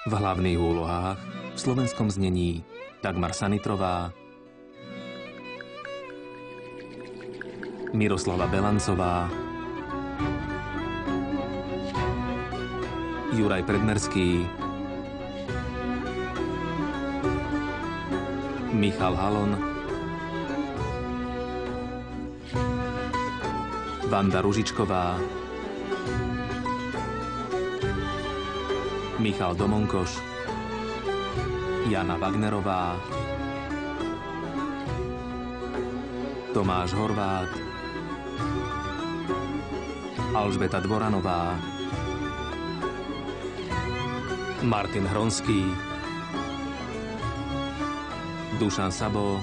V hlavných úlohách v slovenskom znení Dagmar Sanitrová, Miroslava Belancová, Juraj Predmerský, Michal Halon, Vanda Ružičková, Michal Domonkoš, Jana Wagnerová, Tomáš Horvát, Alžbeta Dvoranová, Martin Hronský, Dušan Sabo,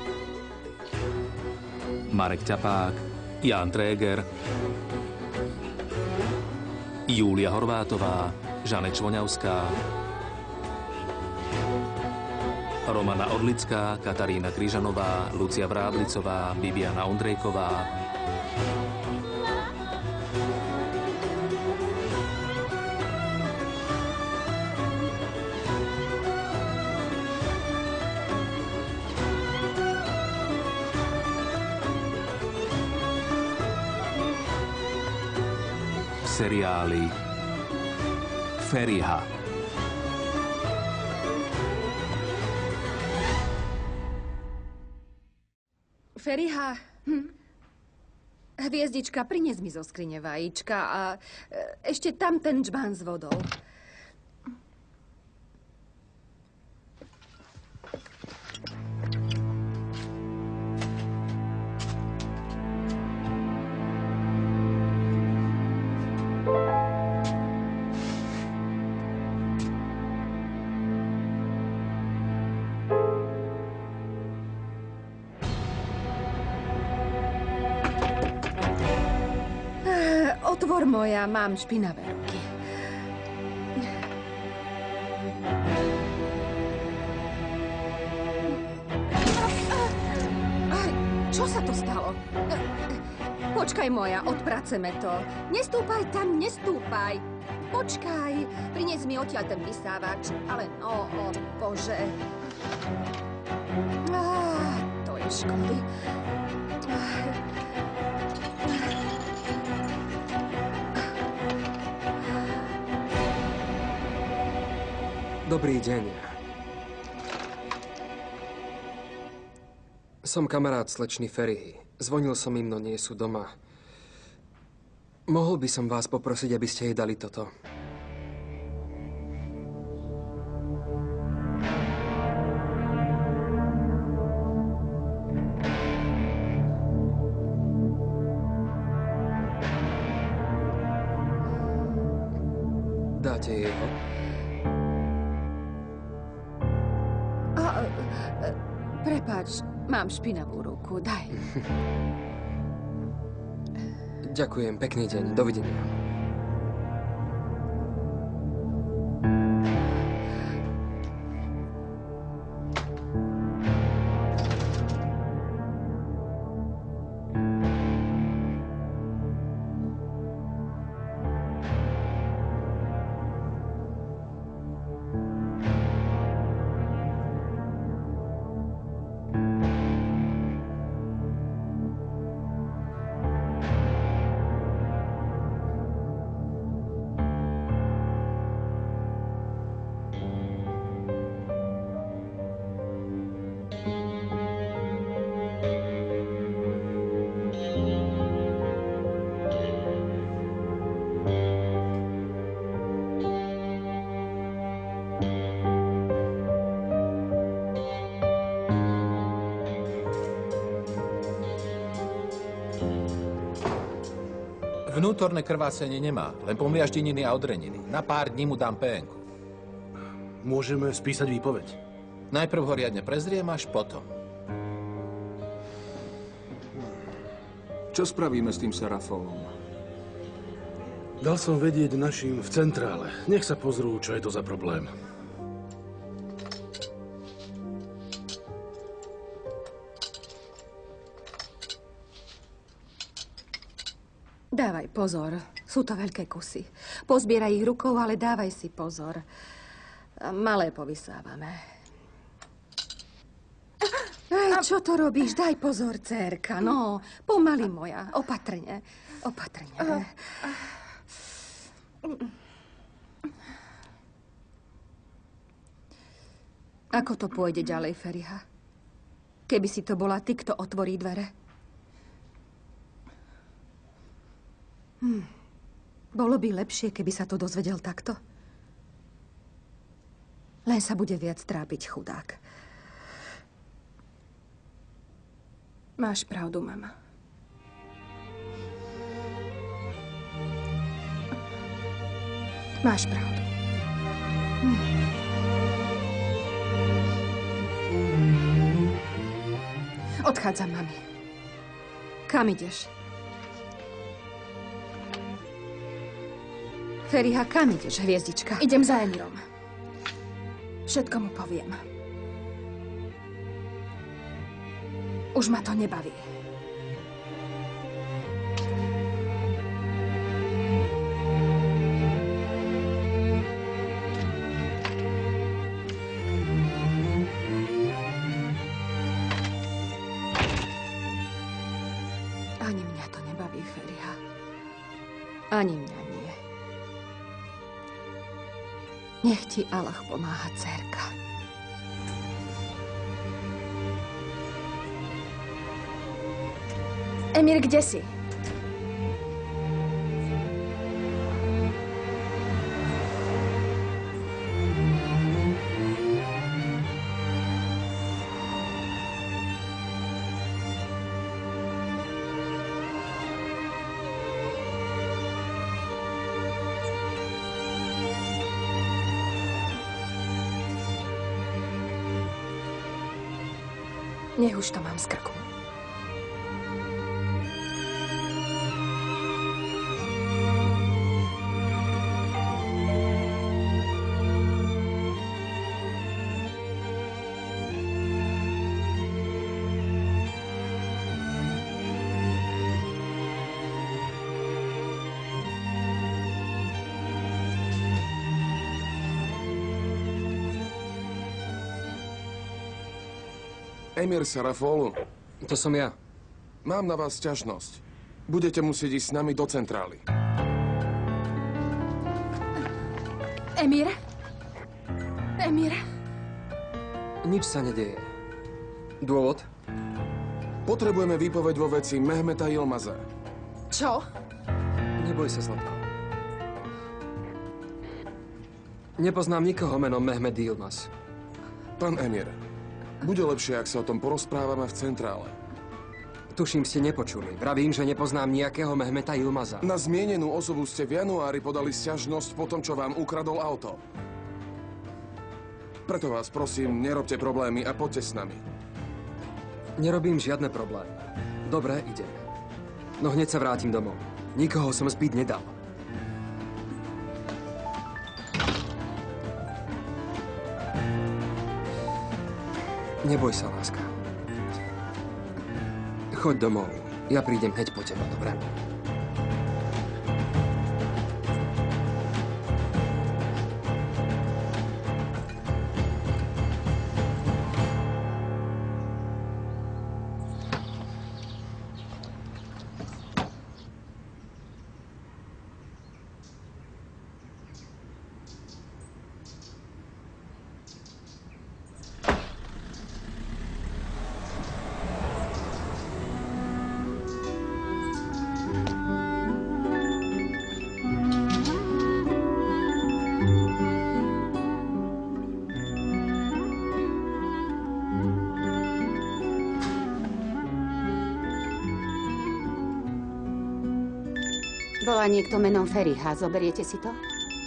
Marek Ťapák, Ján Tréger, Júlia Horvátová, Žanet Švoňavská, Romana Orlická, Katarína Kryžanová, Lucia Vráblicová, Bibiana Ondrejková, seriály Feriha. Feriha, hviezdička, prines mi zo skrine vajíčka a ešte tam ten džbán s vodou. Otvor moja, mám špinavé ruky. Čo sa to stalo? Počkaj moja, odpraceme to. Nestúpaj tam, nestúpaj. Počkaj, prinies mi odtiaľ ten vysávač. Ale no, o Bože. To je škody. Dobrý deň. Som kamarát slečny Ferihy. Zvonil som im, no nie sú doma. Mohol by som vás poprosiť, aby ste jej dali toto. Dáte jej ho? Prepáč, mám špinavú ruku, daj. Ďakujem, pekný deň, dovidenia. Vnútorné krvácenie nemá, len pomliaždeniny a odreniny. Na pár dní mu dám PN-ku. Môžeme spísať výpoveď? Najprv ho riadne prezriem, až potom. Čo spravíme s tým Serafovom? Dal som vedieť našim v centrále. Nech sa pozrú, čo je to za problém. Dávaj pozor, sú to veľké kusy. Pozbieraj ich rukou, ale dávaj si pozor. A malé povysávame. Čo to robíš? Daj pozor, dcérka. No, pomaly moja. Opatrne. Opatrne. Ako to pôjde ďalej, Feriha? Keby si to bola ty, kto otvorí dvere. Bolo by lepšie, keby sa to dozvedel takto. Len sa bude viac trápiť, chudák. Máš pravdu, mama. Máš pravdu. Odchádzam, mami. Kam ideš? Feriha, kam ideš, hviezdička? Idem za Emirom. Všetko mu poviem. Už ma to nebaví. Ani mňa to nebaví, Feriha. Ani mňa nie. Nech ti Allah pomáha, dcérka. Emir, kde si? Nech už to mám z krku. Emir Sarafolu. To som ja. Mám na vás sťažnosť. Budete musieť ísť s nami do centrály. Emir? Emir? Nič sa nedeje. Dôvod? Potrebujeme výpoveď vo veci Mehmeta Yilmaza. Čo? Neboj sa, Zlatko. Nepoznám nikoho menom Mehmet Yilmaz. Pán Emir, bude lepšie, ak sa o tom porozprávame v centrále. Tuším, ste nepočuli. Vravím, že nepoznám nejakého Mehmeta Yilmaza. Na zmienenú osobu ste v januári podali sťažnosť po tom, čo vám ukradol auto. Preto vás prosím, nerobte problémy a poďte s nami. Nerobím žiadne problémy. Dobre, idem. No hneď sa vrátim domov. Nikoho som zbiť nedal. Neboj sa, láska. Choď domov. Ja prídem hneď po teba, dobre? Volá niekto menom Feriha. Zoberiete si to?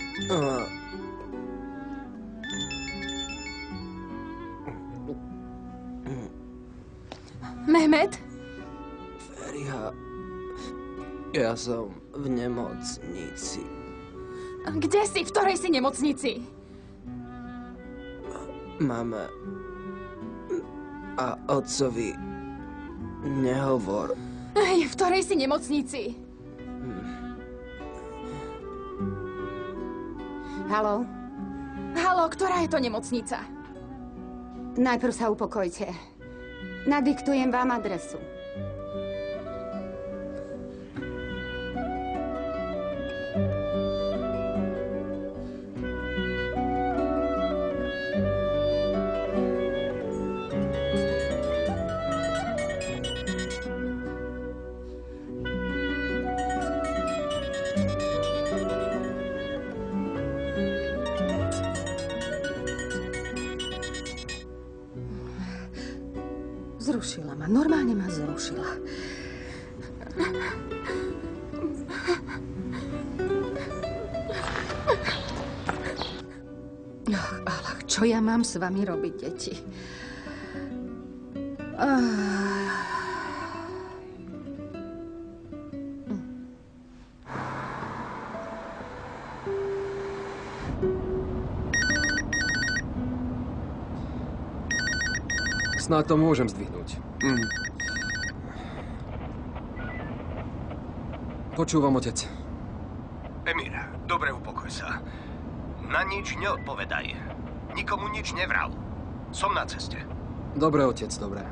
Mehmet? Feriha, ja som v nemocnici. Kde si? V ktorej si nemocnici? Mame a otcovi nehovor. V ktorej si nemocnici? Haló? Haló, ktorá je to nemocnica? Najprv sa upokojte. Nadiktujem vám adresu. Zrušila ma, normálne ma zrušila. Ale čo ja mám s vami robiť, deti? Snáď to môžem zdvihnúť. Počúvam, otec. Emir, dobre upokoj sa. Na nič neodpovedaj. Nikomu nič nevral. Som na ceste. Dobre, otec, dobre.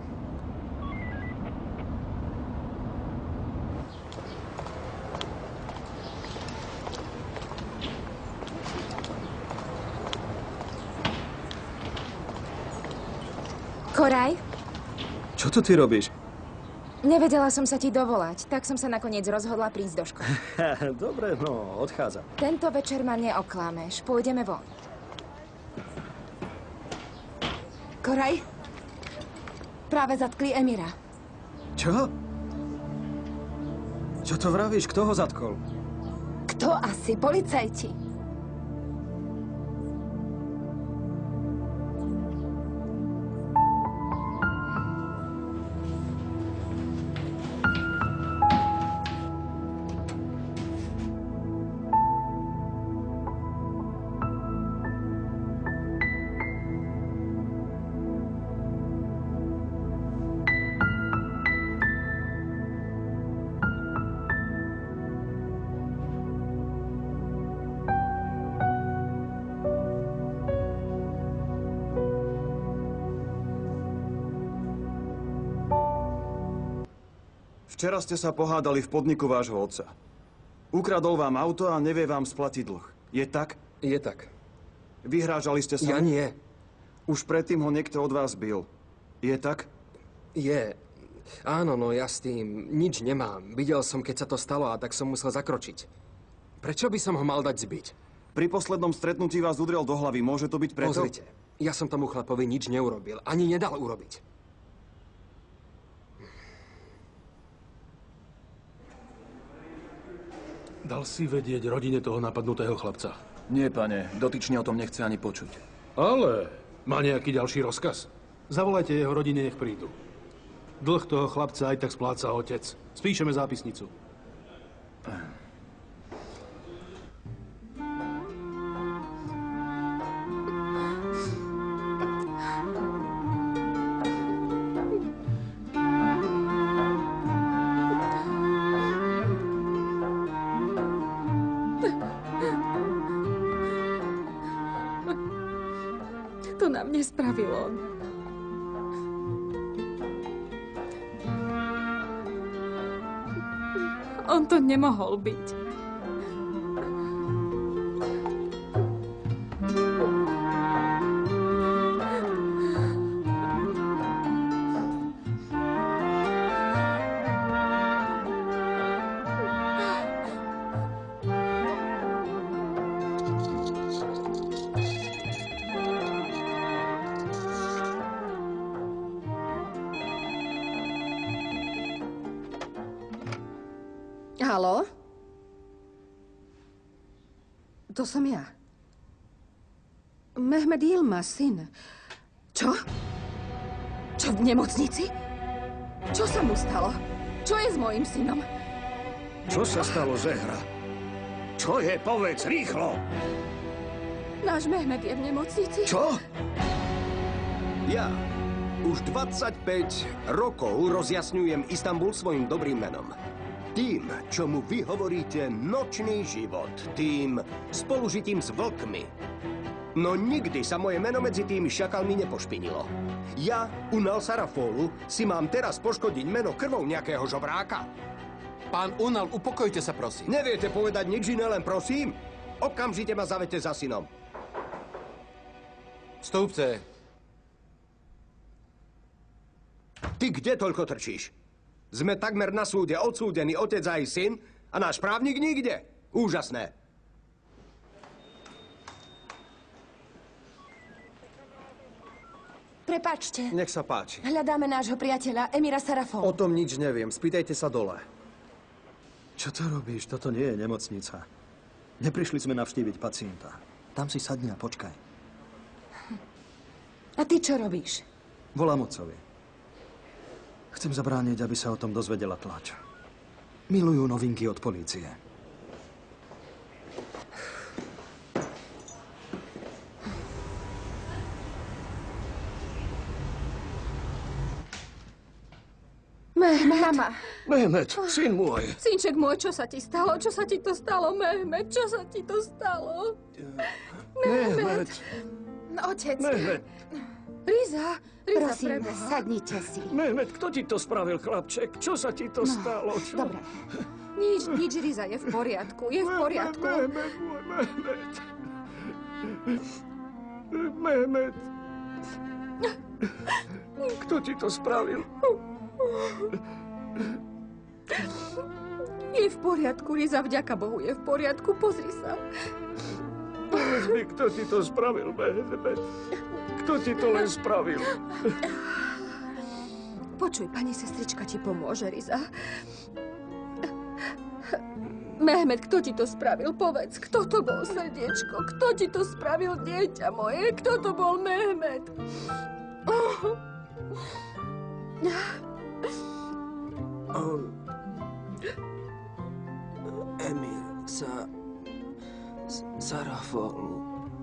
Koraj? Čo tu ty robíš? Nevedela som sa ti dovolať, tak som sa nakoniec rozhodla prísť do školy. Dobre, no, odchádza. Tento večer ma neoklameš, pôjdeme von. Koraj? Práve zatkli Emira. Čo? Čo to vravíš? Kto ho zatkol? Kto asi? Policajti. Včera ste sa pohádali v podniku vášho otca. Ukradol vám auto a nevie vám splatiť dlh. Je tak? Je tak. Vyhrážali ste sa? Ja nie. Už predtým ho niekto od vás bil. Je tak? Je. Áno, no ja s tým nič nemám. Videl som, keď sa to stalo a tak som musel zakročiť. Prečo by som ho mal dať zbiť? Pri poslednom stretnutí vás udrel do hlavy. Môže to byť preto? Pozrite, ja som tomu chlapovi nič neurobil. Ani nedal urobiť. Dal si vedieť rodine toho napadnutého chlapca? Nie, pane. Dotyčne o tom nechce ani počuť. Ale má nejaký ďalší rozkaz? Zavolajte jeho rodine, nech prídu. Dlh toho chlapca aj tak spláca otec. Spíšeme zápisnicu. To na mne spravil on. On to nemohol byť. Haló? To som ja. Mehmed Yilmaz, syn. Čo? Čo v nemocnici? Čo sa mu stalo? Čo je s mojím synom? Čo sa stalo, Zehra? Čo je? Povedz, rýchlo! Náš Mehmed je v nemocnici. Čo? Ja už 25 rokov rozjasňujem Istanbul svojim dobrým menom. Tým, čomu vy hovoríte nočný život, tým spolužitím s vlkmi. No nikdy sa moje meno medzi tými šakalmi nepošpinilo. Ja, Unal Sarafolu, si mám teraz poškodiť meno krvou nejakého žobráka? Pán Unal, upokojte sa, prosím. Neviete povedať nič iné, len prosím? Okamžite ma zavete za synom. Stúpce. Ty kde toľko trčíš? Sme takmer na súde odsúdení otec aj syn a náš právnik nikde. Úžasné. Prepáčte. Nech sa páči. Hľadáme nášho priateľa Emira Sarafolu. O tom nič neviem. Spýtajte sa dole. Čo to robíš? Toto nie je nemocnica. Neprišli sme navštíviť pacienta. Tam si sadni a počkaj. A ty čo robíš? Volám otcovi. Chcem zabrániť, aby sa o tom dozvedela tlač. Milujú novinky od polície. Mama. Mehmet, syn môj. Synček môj, čo sa ti stalo? Čo sa ti to stalo, Mehmet? Čo sa ti to stalo? Mehmet. Otec. Mehmet. Riza, Prosím, preboha. sadnite si. Mehmet, kto ti to spravil, chlapček? Čo sa ti to stalo? Čo? Dobre. Nič, Riza, je v poriadku, je v poriadku. Mehmet, môj Mehmet. Mehmet. Kto ti to spravil? Je v poriadku, Riza, vďaka Bohu, je v poriadku, pozri sa. Povedz mi, kto ti to spravil, Mehmet. Kto ti to len spravil? Počuj, pani sestrička ti pomôže, Riza. Mehmet, kto ti to spravil? Povedz, kto to bol, srdiečko? Kto ti to spravil, dieťa moje? Kto to bol, Mehmet? Emir Sarafolu.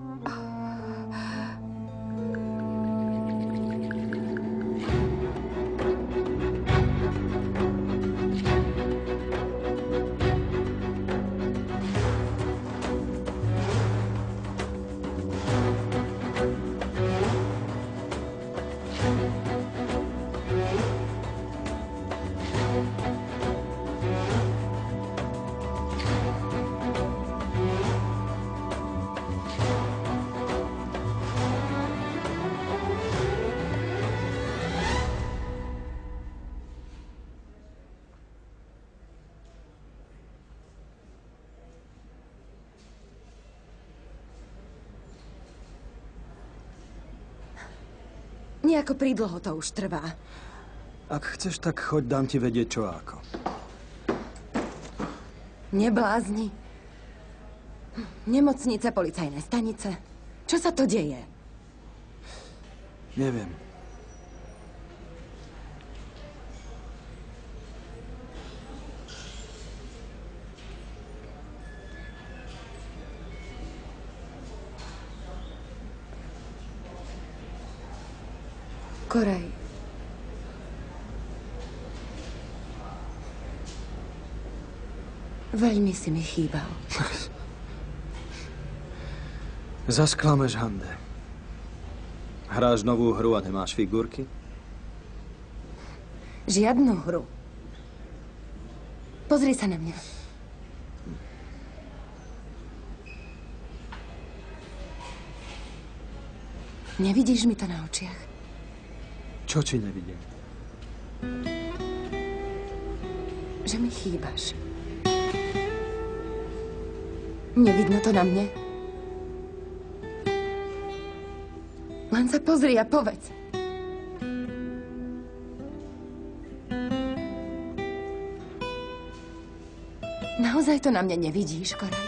Nejako pridlho to už trvá. Ak chceš, tak choď, dám ti vedieť, čo a ako. Neblázni. Nemocnice, policajné stanice. Čo sa to deje? Neviem. Koraj. Veľmi si mi chýbal. Zasklameš, Hande. Hráš novú hru a nemáš figurky? Žiadnu hru. Pozri sa na mňa. Nevidíš mi to na očiach? Čo ti nevidím? Že mi chýbaš. Nevidno to na mne? Len sa pozri a povedz. Naozaj to na mne nevidíš, Koraj?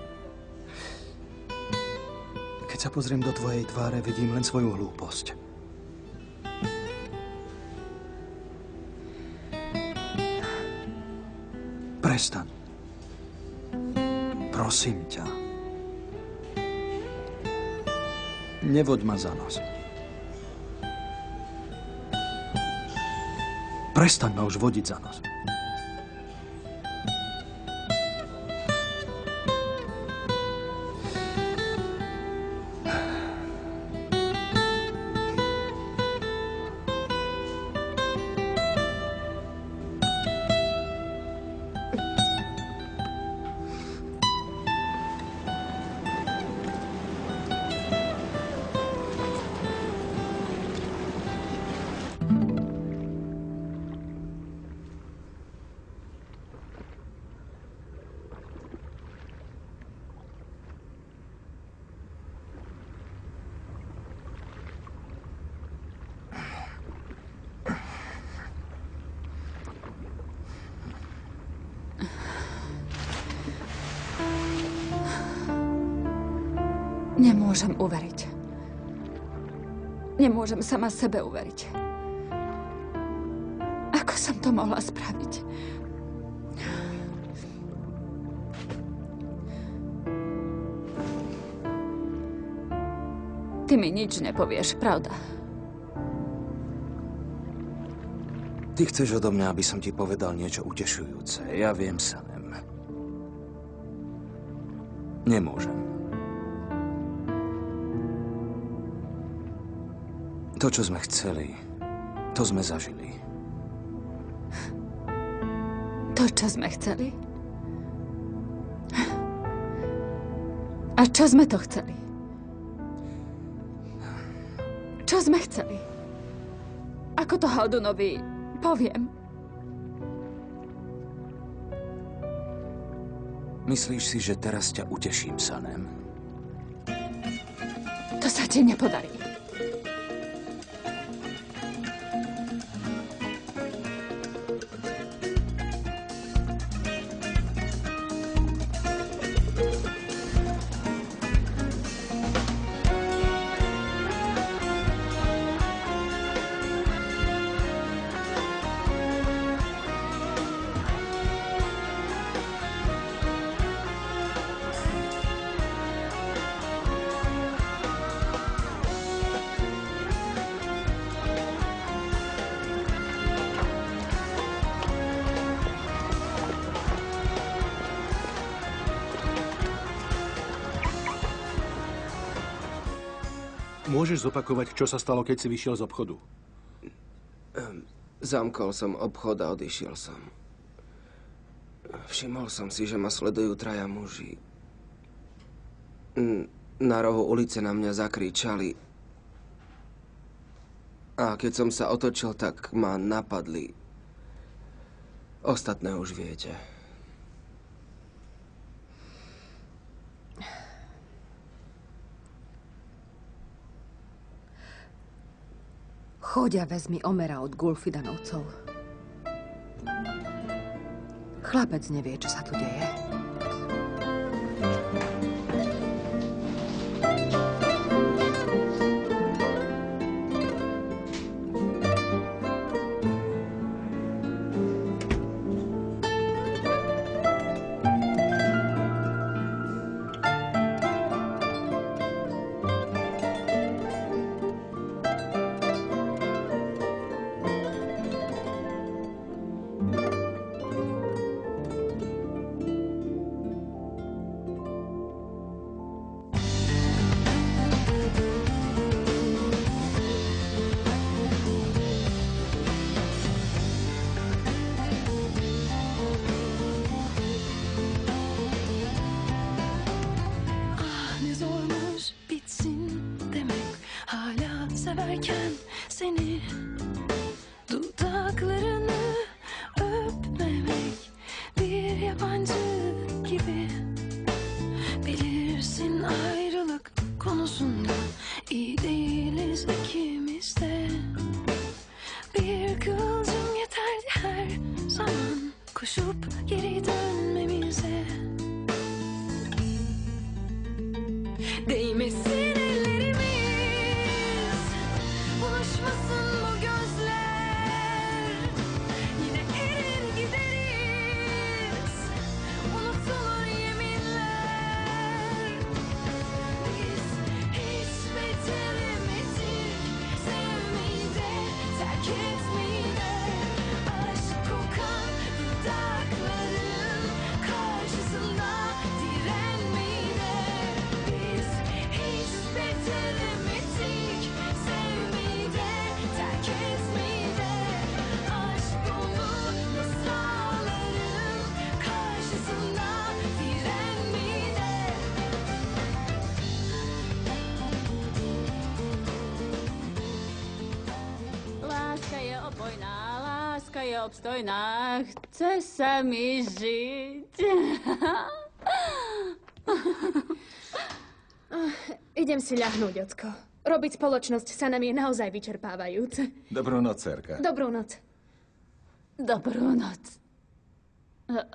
Keď sa pozriem do tvojej tváre, vidím len svoju hlúposť. Prestaň. Prosím ťa. Nevoď ma za nos. Prestaň ma už vodiť za nos. nemôžem uveriť. Nemôžem sama sebe uveriť. Ako som to mohla spraviť? Ty mi nič nepovieš, pravda? Ty chceš odo mňa, aby som ti povedal niečo utešujúce. Ja viem, Sanem. Nemôžem. To, čo sme chceli, to sme zažili. To, čo sme chceli? A čo sme to chceli? Čo sme chceli? Ako to Haldunovi poviem? Myslíš si, že teraz ťa uteším, Sanem? To sa ti nepodarí. Môžeš zopakovať, čo sa stalo, keď si vyšiel z obchodu? Zamkol som obchod a odišiel som. Všimol som si, že ma sledujú traja muži. Na rohu ulice na mňa zakričali. A keď som sa otočil, tak ma napadli. Ostatné už viete. Choď a vezmi Omera od Gulfidanovcov. Chlapec nevie, čo sa tu deje. Obstojná, chce sa mi žiť. Idem si ľahnúť, ocko. Robiť spoločnosť sa nám je naozaj vyčerpávajúce. Dobrú noc, dcerka. Dobrú noc. Dobrú noc.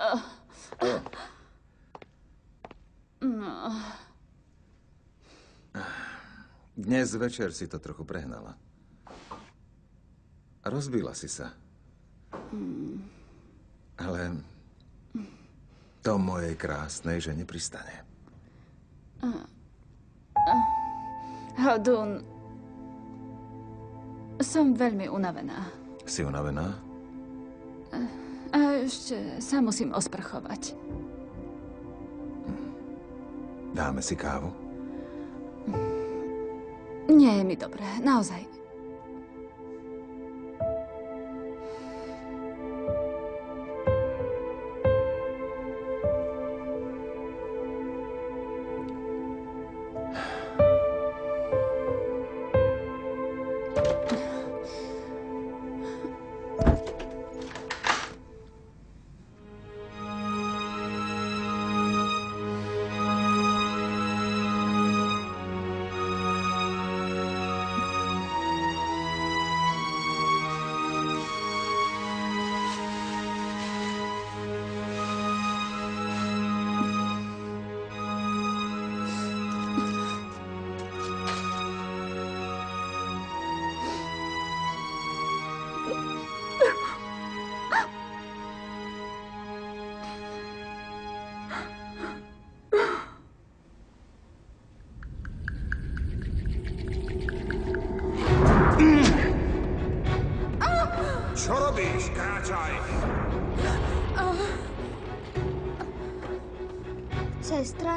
No. Dnes večer si to trochu prehnala. Rozbila si sa. Ale to mojej krásnej žene pristane. Hodun, som veľmi unavená. Si unavená? A ešte sa musím osprchovať. Dáme si kávu? Nie je mi dobré, naozaj. Čo robíš? Kráčaj! Sestra?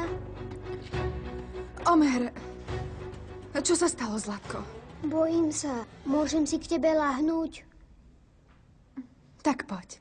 Omer, čo sa stalo, Zlatko? Bojím sa. Môžem si k tebe lahnúť? Tak poď.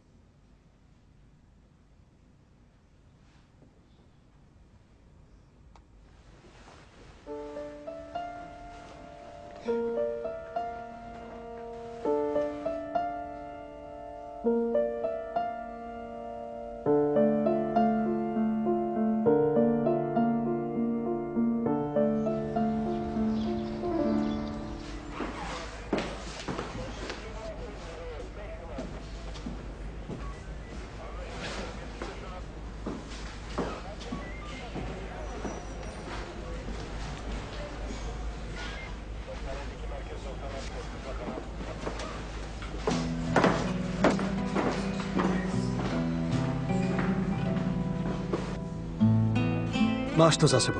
Máš to za sebou.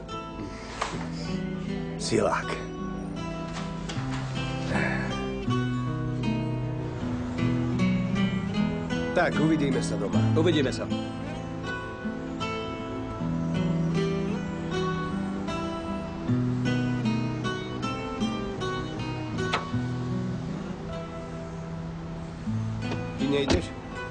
Silák. Tak, uvidíme sa doma. Uvidíme sa. Ty nejdeš?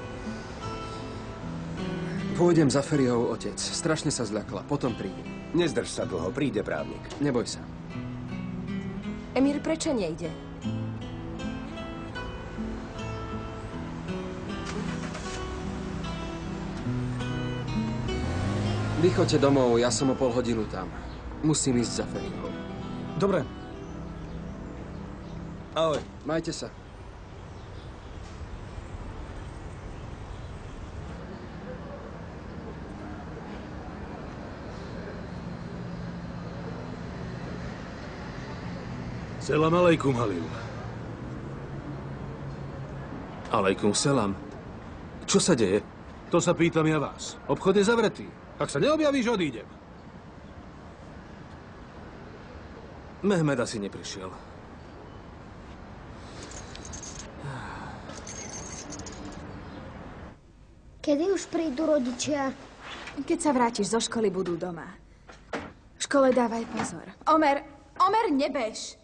Pôjdem za Feriou otec. Strašne sa zľakla. Potom príde. Nezdrž sa dlho. Príde právnik. Neboj sa. Emír, prečo nejde? Vy choďte domov, ja som o pol hodinu tam. Musím ísť za Feriou. Dobre. Ahoj. Majte sa. Selam alejkum, Halil. Alejkum selam. Čo sa deje? To sa pýtam ja vás. Obchod je zavretý. Ak sa neobjavíš, odídem. Mehmed asi neprišiel. Kedy už prídu rodičia? Keď sa vrátiš zo školy, budú doma. V škole dávaj pozor. Omer, nebež!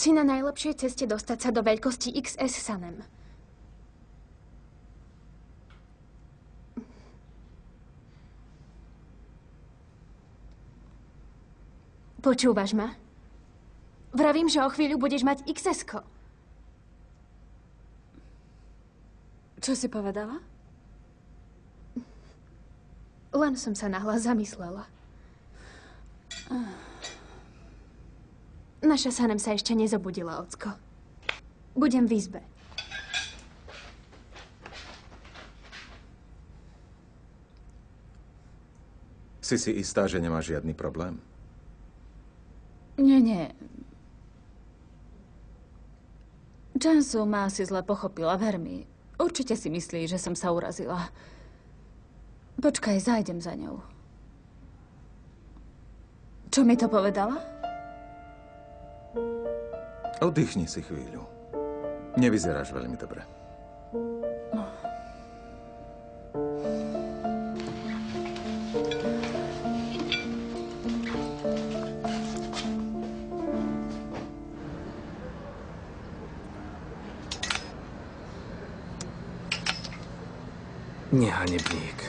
Si na najlepšej ceste dostať sa do veľkosti XS Sanem. Počúvaš ma? Vravím, že o chvíľu budeš mať XS-ko. Čo si povedala? Len som sa nahlas zamyslela. Naša Sanem sa ešte nezobudila, ocko. Budem v izbe. Si istá, že nemáš žiadny problém? Nie. Jansu ma asi zle pochopila, ver mi. Určite si myslí, že som sa urazila. Počkaj, zájdem za ňou. Čo mi to povedala? Oddychni si chvíľu. Nevyzeráš veľmi dobre. Nehanebník.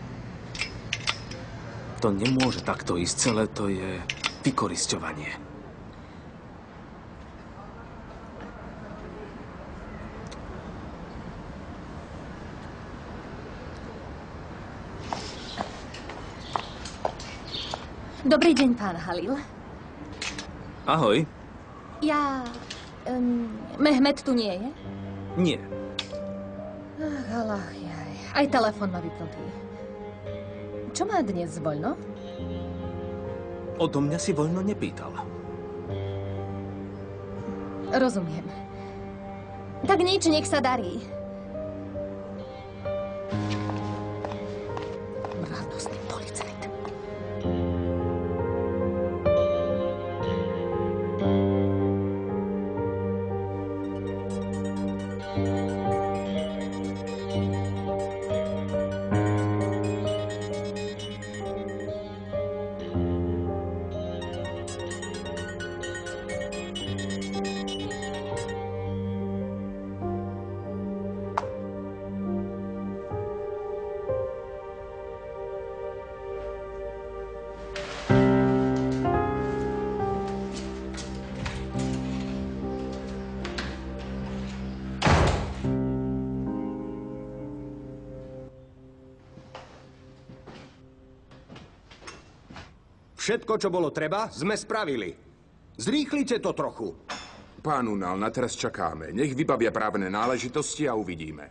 To nemôže takto ísť celé, to je vykorisťovanie. Dobrý deň, pán Halil. Ahoj. Mehmet tu nie je? Nie. Ach, aj telefon má vypnutý. Čo má dnes voľno? Odo mňa si voľno nepýtala. Rozumiem. Tak nič, nech sa darí. Mravnostný policajt. Všetko, čo bolo treba, sme spravili. Zrýchlite to trochu. Pán Unal, na teraz čakáme. Nech vybavia právne náležitosti a uvidíme.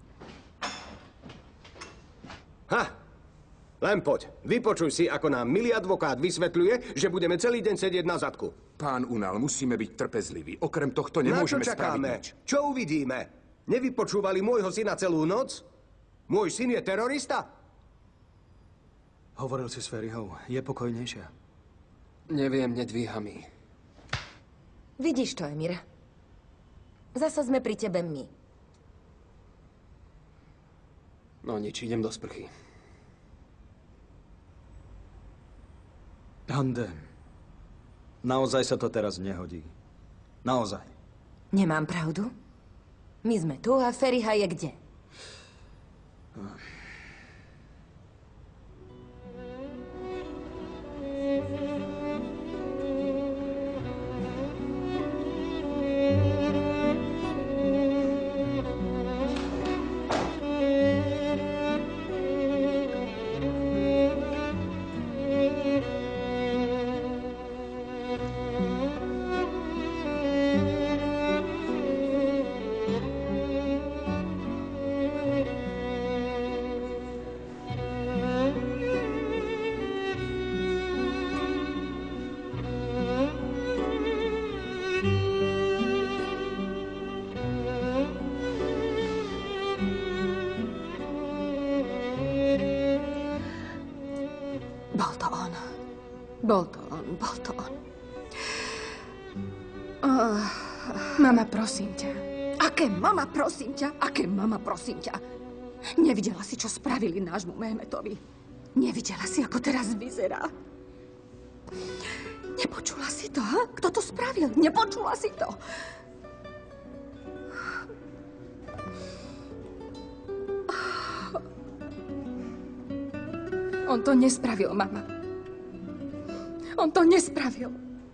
Len poď. Vypočuj si, ako nám milý advokát vysvetľuje, že budeme celý deň sedieť na zadku. Pán Unal, musíme byť trpezliví. Okrem tohto nemôžeme spraviť čakáme? nič. Čo uvidíme? Nevypočúvali môjho syna celú noc? Môj syn je terorista? Hovoril si s Ferihou. Je pokojnejšia? Neviem, nedvíha mi. Vidíš to, Emir? Zasa sme pri tebe my. No nič, idem do sprchy. Hande, naozaj sa to teraz nehodí. Naozaj. Nemám pravdu? My sme tu a Feriha je kde? Bol to on. Mama, prosím ťa. Aké mama, prosím ťa? Nevidela si, čo spravili nášmu Mehmetovi. Nevidela si, ako teraz vyzerá. Nepočula si to, ha? Kto to spravil? Nepočula si to? On to nespravil, mama. On to nespravil.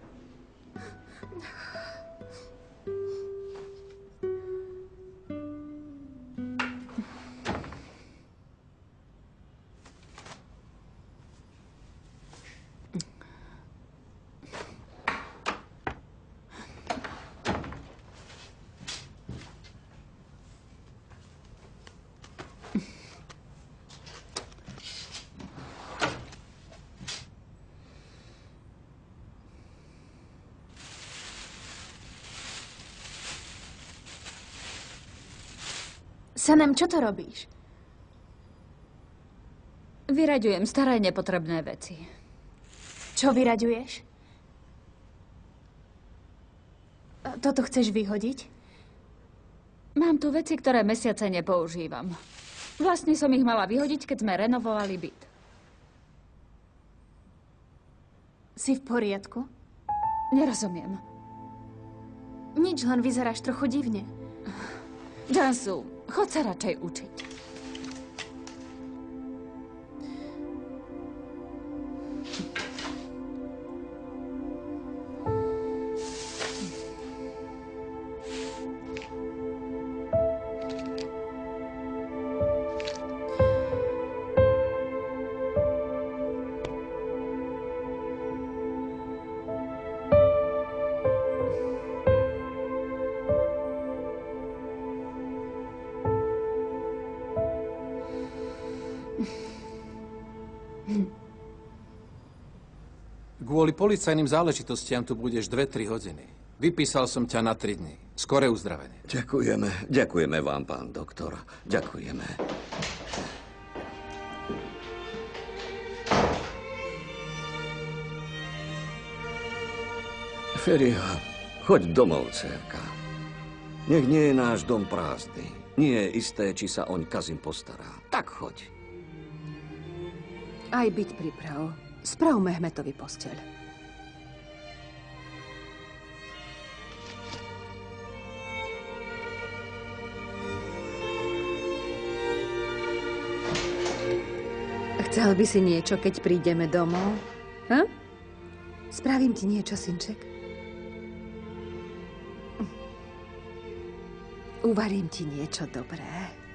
Sanem, čo to robíš? Vyraďujem staré nepotrebné veci. Čo vyraďuješ? Toto chceš vyhodiť? Mám tu veci, ktoré mesiace nepoužívam. Vlastne som ich mala vyhodiť, keď sme renovovali byt. Si v poriadku? Nerozumiem. Nič, len vyzeráš trochu divne. Jansu, chod sa radšej učiť. Kvôli policajným záležitostiam tu budeš 2-3 hodiny. Vypísal som ťa na 3 dny. Skoré uzdravenie. Ďakujeme vám, pán doktor. Ďakujeme. Feria, choď domov, dcérka. Nech nie je náš dom prázdny. Nie je isté, či sa oň Kazim postará. Tak choď. Aj byt priprav. Sprav Mehmetovi posteľ. Chcel by si niečo, keď prídeme domov? Ha? Spravím ti niečo, synček? Uvarím ti niečo dobré.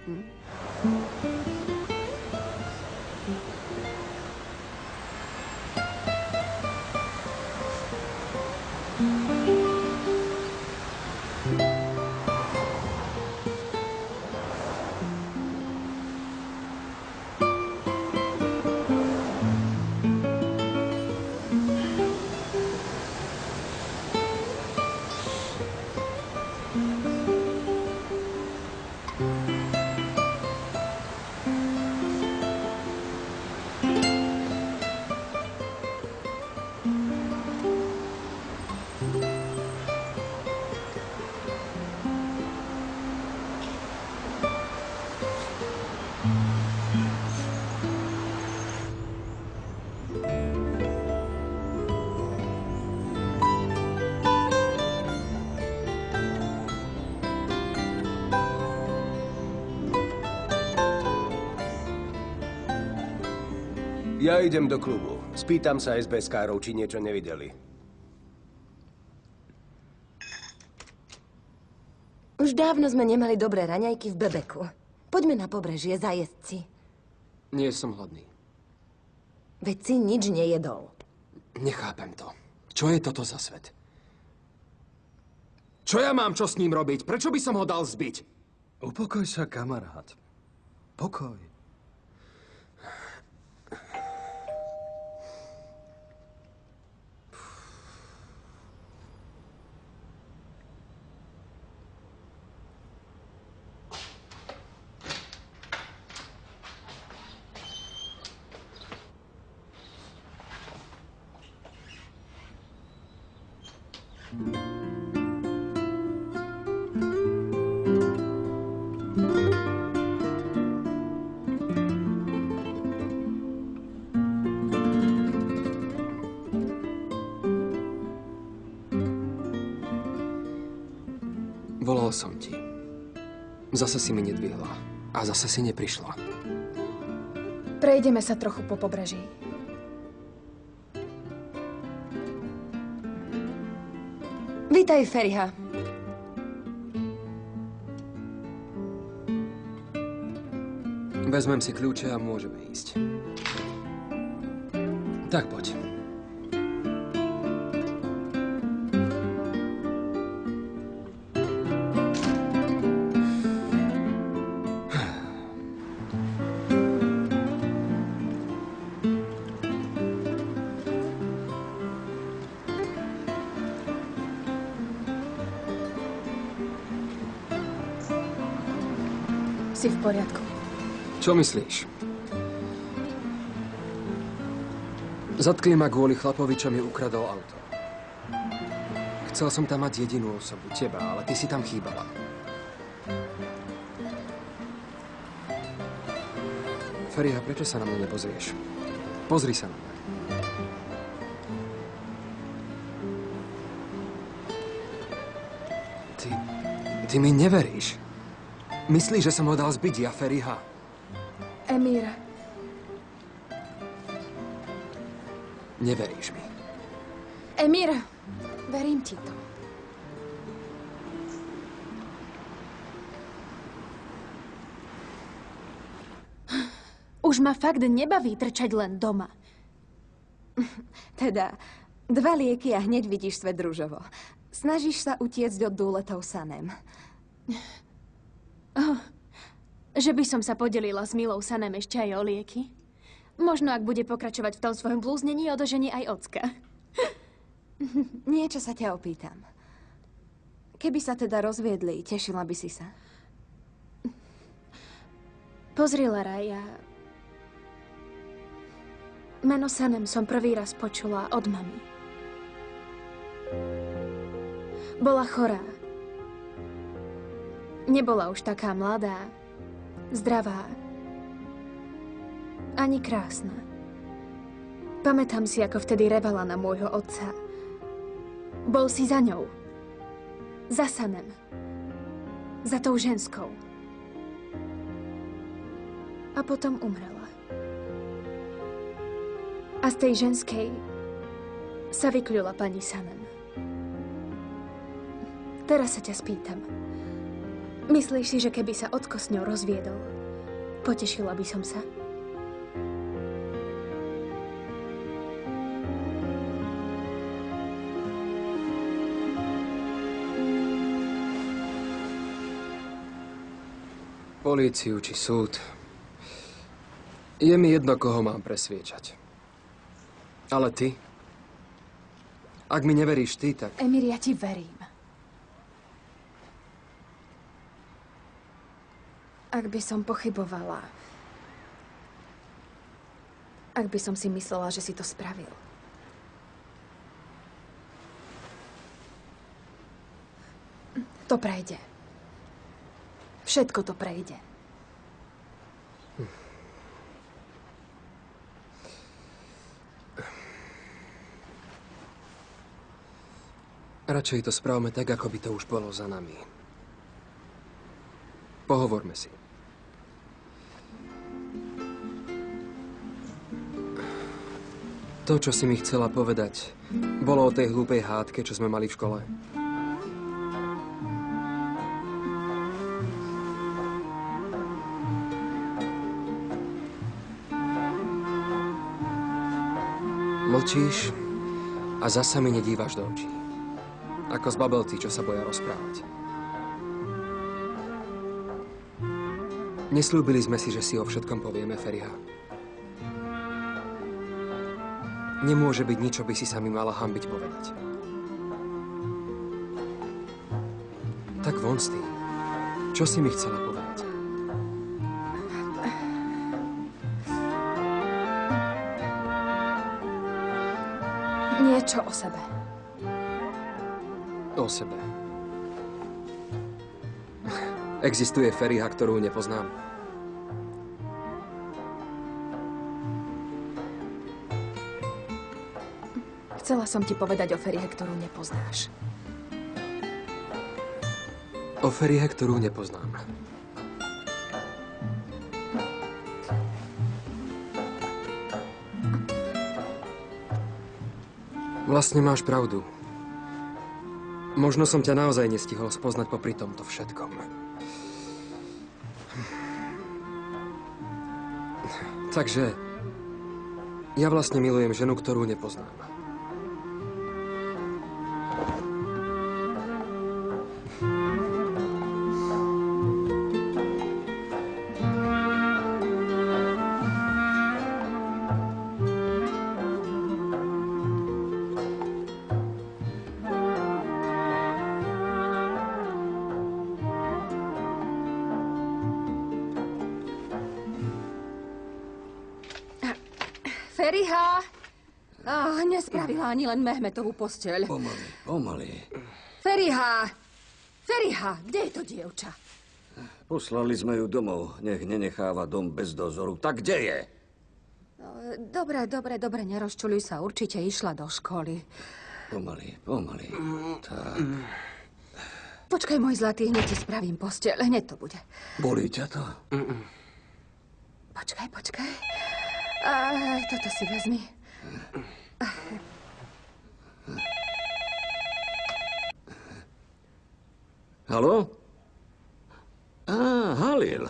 Ja idem do klubu. Spýtam sa SBS-károv, či niečo nevideli. Už dávno sme nemali dobré raňajky v Bebeku. Poďme na pobrežie zajesť si. Nie som hladný. Veď si nič nejedol. Nechápem to. Čo je toto za svet? Čo ja mám čo s ním robiť? Prečo by som ho dal zbiť? Upokoj sa, kamarát. Pokoj. Volal som ti. Zase si mi nedvihla. A zase si neprišla. Prejdeme sa trochu po pobreží. Vítaj, Feriha. Vezmem si kľúče a môžeme ísť. Tak poď. Si v poriadku? Čo myslíš? Zatkli ma kvôli chlapovi, čo mi ukradol auto. Chcel som tam mať jedinú osobu, teba, ale ty si tam chýbala. Feriha, prečo sa na mňa nepozrieš? Pozri sa na mňa. Ty mi neveríš. Myslíš, že som ho dal zbiť, ja, Feriha? Emír. Neveríš mi. Emír, verím ti to. Už ma fakt nebaví trčať len doma. Teda, 2 lieky a hneď vidíš svet ružovo. Snažíš sa utiecť od dúletov Sanem. Oh, že by som sa podelila s milou Sanem ešte aj o lieky? Možno, ak bude pokračovať v tom svojom blúznení, odožení aj ocka. Niečo sa ťa opýtam. Keby sa teda rozviedli, tešila by si sa? Pozri, Lara, ja... Meno Sanem som prvý raz počula od mami. Bola chorá. Nebola už taká mladá, zdravá, ani krásna. Pamätám si, ako vtedy revala na môjho otca. Bol si za ňou. Za Sanem. Za tou ženskou. A potom umrela. A z tej ženskej sa vykľula pani Sanem. Teraz sa ťa spýtam. Myslíš si, že keby sa ocko s ňou rozviedol, potešila by som sa? Políciu či súd. Je mi jedno, koho mám presviečať. Ale ty? Ak mi neveríš ty, tak... Emír, ja ti verím. Ak by som pochybovala, ak by som si myslela, že si to spravil. To prejde. Všetko to prejde. Radšej to spravme tak, ako by to už bolo za nami. Pohovorme si. To, čo si mi chcela povedať, bolo o tej hlúpej hádke, čo sme mali v škole. Mlčíš a zasa mi nedívaš do očí. Ako zbabelci, čo sa boja rozprávať. Nesľúbili sme si, že si o všetkom povieme, Feriha. Nemôže byť nič, čo by si sa mi mala hanbiť povedať. Tak von s tým. Čo si mi chcela povedať? Niečo o sebe. O sebe. Existuje Feriha, ktorú nepoznám? Chcela som ti povedať o Ferihe, ktorú nepoznáš. O Ferihe, ktorú nepoznám. Vlastne máš pravdu. Možno som ťa naozaj nestihol spoznať popri tomto všetkom. Takže ja vlastne milujem ženu, ktorú nepoznám. Feriha! Nespravila ani len Mehmetovú posteľ. Pomaly. Feriha! Feriha, kde je to dievča? Poslali sme ju domov. Nech nenecháva dom bez dozoru. Tak kde je? Dobre, nerozčuľuj sa. Určite išla do školy. Pomaly. Tak. Počkaj, môj zlatý, hneď ti spravím posteľ. Hneď to bude. Bolí ťa to? Počkaj. Aj, toto si vezmi. Haló? Halil.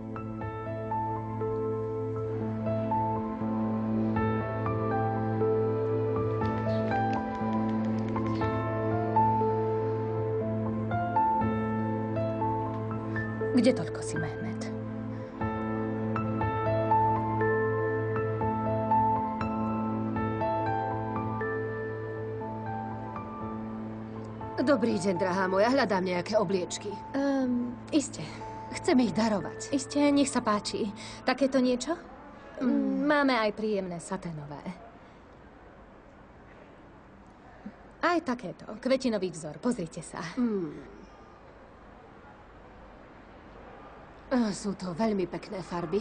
Kde toľko si, Mehmet? Dobrý deň, drahá moja. Hľadám nejaké obliečky. Iste. Chcem ich darovať. Iste, nech sa páči. Takéto niečo? Máme aj príjemné saténové. Aj takéto. Kvetinový vzor. Pozrite sa. Sú to veľmi pekné farby.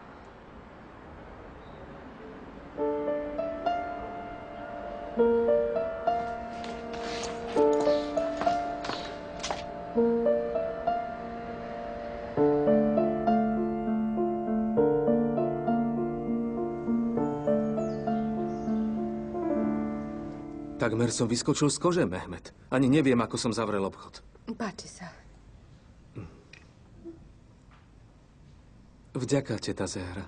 Takmer som vyskočil z kože, Mehmet. Ani neviem, ako som zavrel obchod. Páči sa. Vďaka, teta Zehra.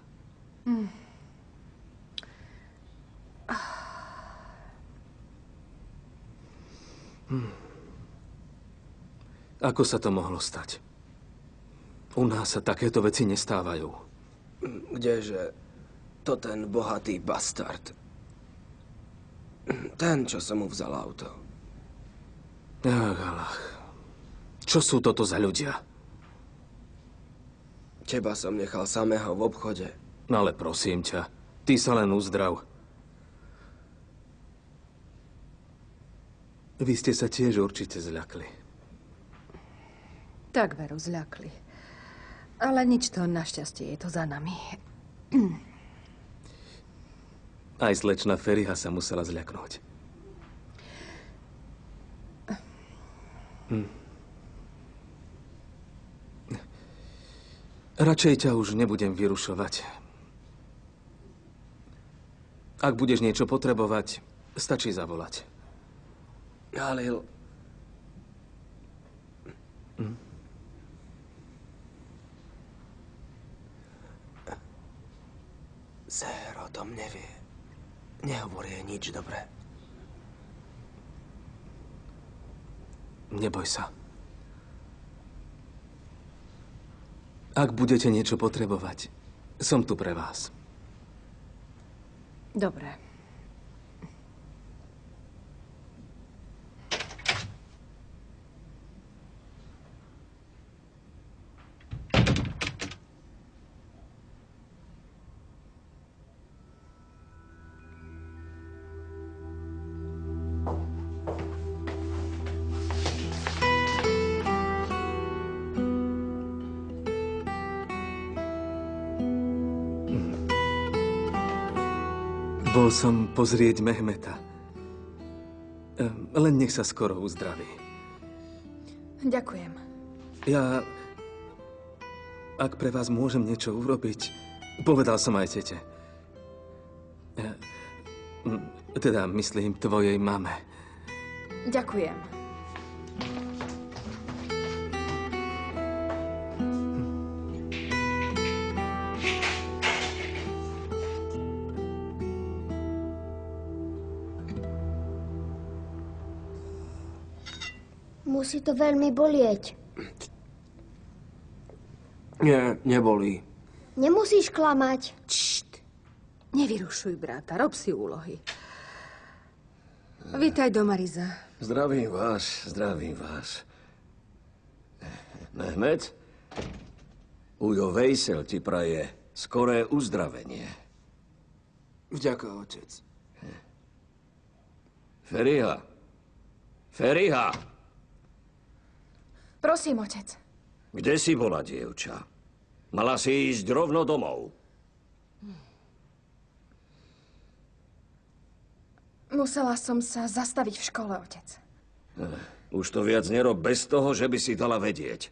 Ako sa to mohlo stať? U nás sa takéto veci nestávajú. Kdeže? To ten bohatý bastard. Ten, čo som mu vzal auto. Ach. Čo sú toto za ľudia? Teba som nechal samého v obchode. Ale prosím ťa, ty sa len uzdrav. Vy ste sa tiež určite zľakli. Tak veru, zľakli. Ale nič to, našťastie, je to za nami. Aj slečna Feriha sa musela zľaknúť. Radšej ťa už nebudem vyrušovať. Ak budeš niečo potrebovať, stačí zavolať. Halil. Zér o tom nevie. Nehovor jej nič, dobre? Neboj sa. Ak budete niečo potrebovať, som tu pre vás. Dobre. Bol som pozrieť Mehmeta. Len nech sa skoro uzdraví. Ďakujem. Ak pre vás môžem niečo urobiť, povedal som aj tete. Teda myslím tvojej mame. Ďakujem. Musí to veľmi bolieť. Nie, nebolí. Nemusíš klamať. Nevyrušuj, bráta, rob si úlohy. Vítaj doma, Riza. Zdravím vás, zdravím vás. Mehmet, Ujo Vejsel ti praje skoré uzdravenie. Vďaka, otec. Feriha. Feriha! Prosím, otec. Kde si bola, dievča? Mala si ísť rovno domov. Musela som sa zastaviť v škole, otec. Už to viac nerob bez toho, že by si dala vedieť.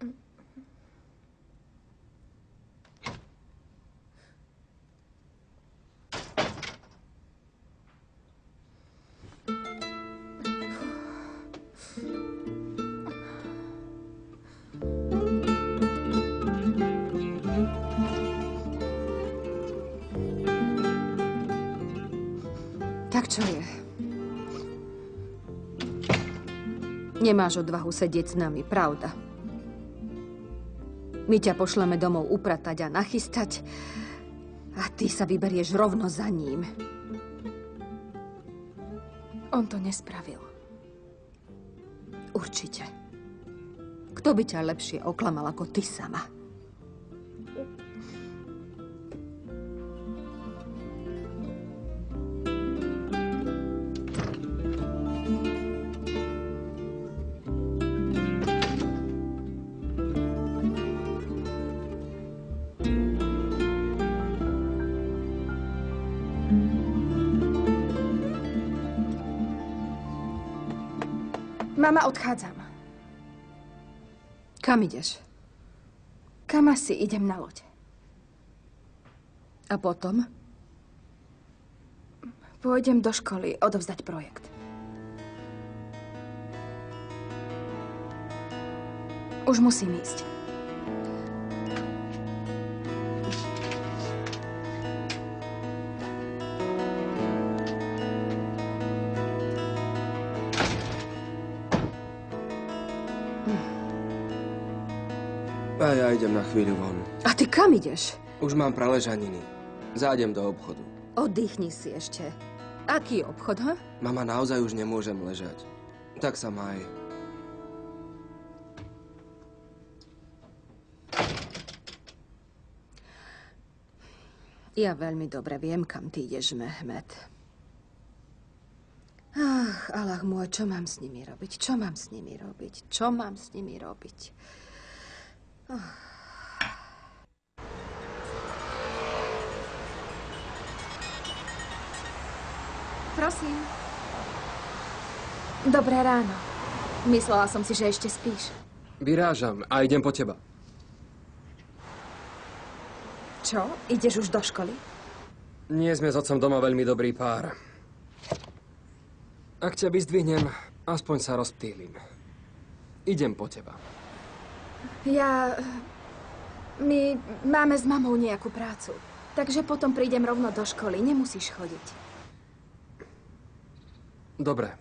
Tak čo je? Nemáš odvahu sedieť s nami, pravda? My ťa pošleme domov upratať a nachystať a ty sa vyberieš rovno za ním. On to nespravil. Určite. Kto by ťa lepšie oklamal ako ty sama? Mama, odchádzam. Kam ideš? Kam asi idem na loď. A potom? Pôjdem do školy odovzdať projekt. Už musím ísť. A ja idem na chvíľu von. A ty kam ideš? Už mám praležaniny. Zájdem do obchodu. Oddychni si ešte. Aký obchod, ha? Mama, naozaj už nemôžem ležať. Tak sa maj. Ja veľmi dobre viem, kam ty ideš, Mehmet. Ach, Allah môj, čo mám s nimi robiť? Čo mám s nimi robiť? Čo mám s nimi robiť? Prosím. Dobré ráno. Myslela som si, že ešte spíš. Vyrážam a idem po teba. Čo? Ideš už do školy? Nie sme s otcom doma veľmi dobrý pár. Ak ťa vyzdvihnem, aspoň sa rozptýlim. Idem po teba. My máme s mamou nejakú prácu. Takže potom prídem rovno do školy. Nemusíš chodiť. Dobre.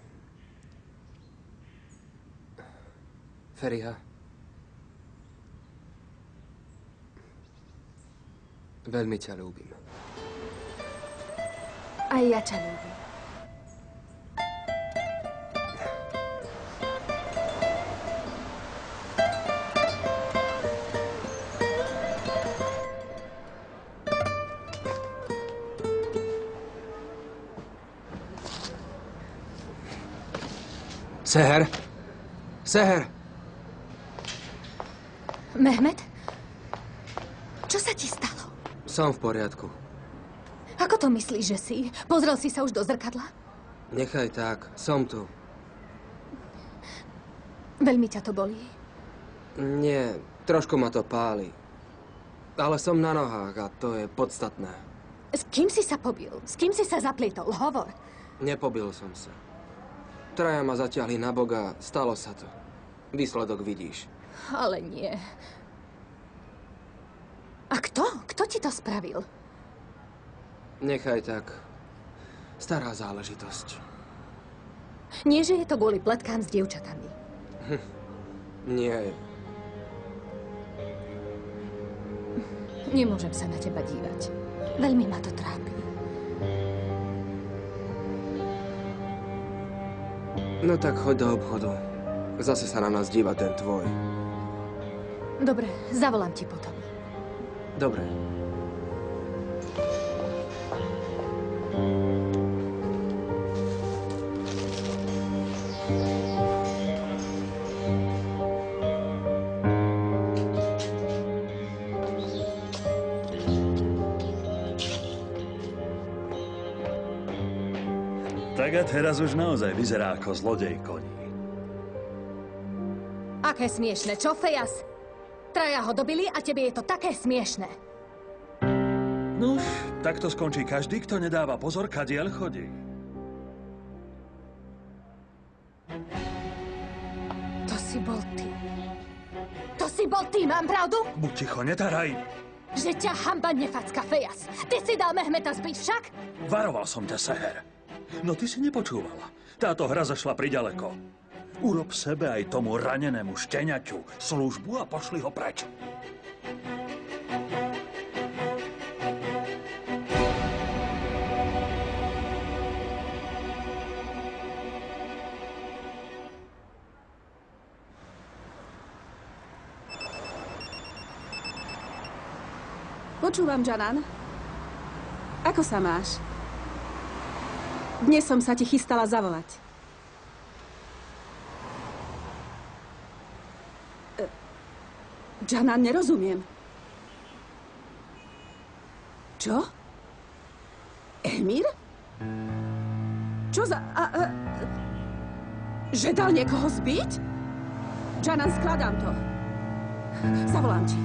Feriha. Veľmi ťa ľúbim. Aj ja ťa ľúbim. Seher! Seher! Mehmet? Čo sa ti stalo? Som v poriadku. Ako to myslíš, že si? Pozrel si sa už do zrkadla? Nechaj tak, som tu. Veľmi ťa to bolí. Nie, trošku ma to páli. Ale som na nohách a to je podstatné. S kým si sa pobil? S kým si sa zaplietol? Hovor. Nepobil som sa. Traja ma zatiahli na bok a stalo sa to. Výsledok vidíš. Ale nie. A kto? Kto ti to spravil? Nechaj tak. Stará záležitosť. Nie, že je to kvôli pletkám s dievčatami. Nie. Nemôžem sa na teba dívať. Veľmi ma to trápi. No tak choď do obchodu. Zase sa na nás díva ten tvoj. Dobre, zavolám ti potom. Dobre. Tak a teraz už naozaj vyzerá ako zlodej koní. Aké smiešne, čo, Fejas? Traja ho dobili a tebe je to také smiešne. Nuž, takto skončí každý, kto nedáva pozor, kadiaľ chodí. To si bol ty. To si bol ty, mám pravdu? Buď ticho, netaraj. Že ťa hamba nefacka, Fejas. Ty si dal Mehmeta zbiť však? Varoval som ťa, Seher. No ty si nepočúvala. Táto hra zašla priďaleko. Urob sebe aj tomu ranenému šteniaťu službu a pošli ho preč. Počúvam, Janan. Ako sa máš? Dnes som sa ti chystala zavolať. Janan, nerozumiem. Čo? Emir? Čo za... Že dal niekoho zbiť? Janan, skladám to. Zavolám ti.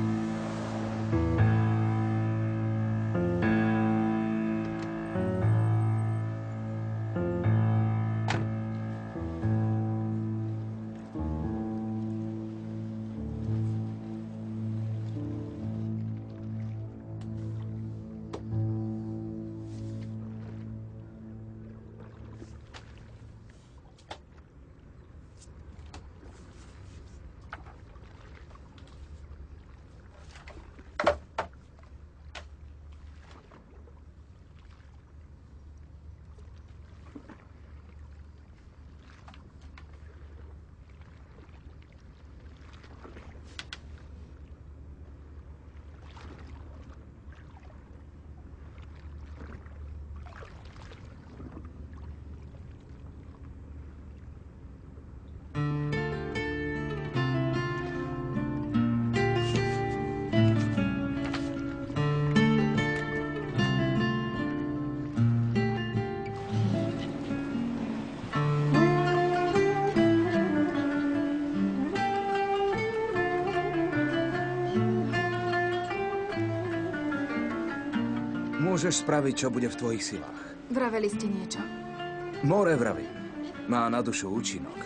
Môžeš spraviť, čo bude v tvojich silách. Vraveli ste niečo. More vraví. Má na dušu účinok.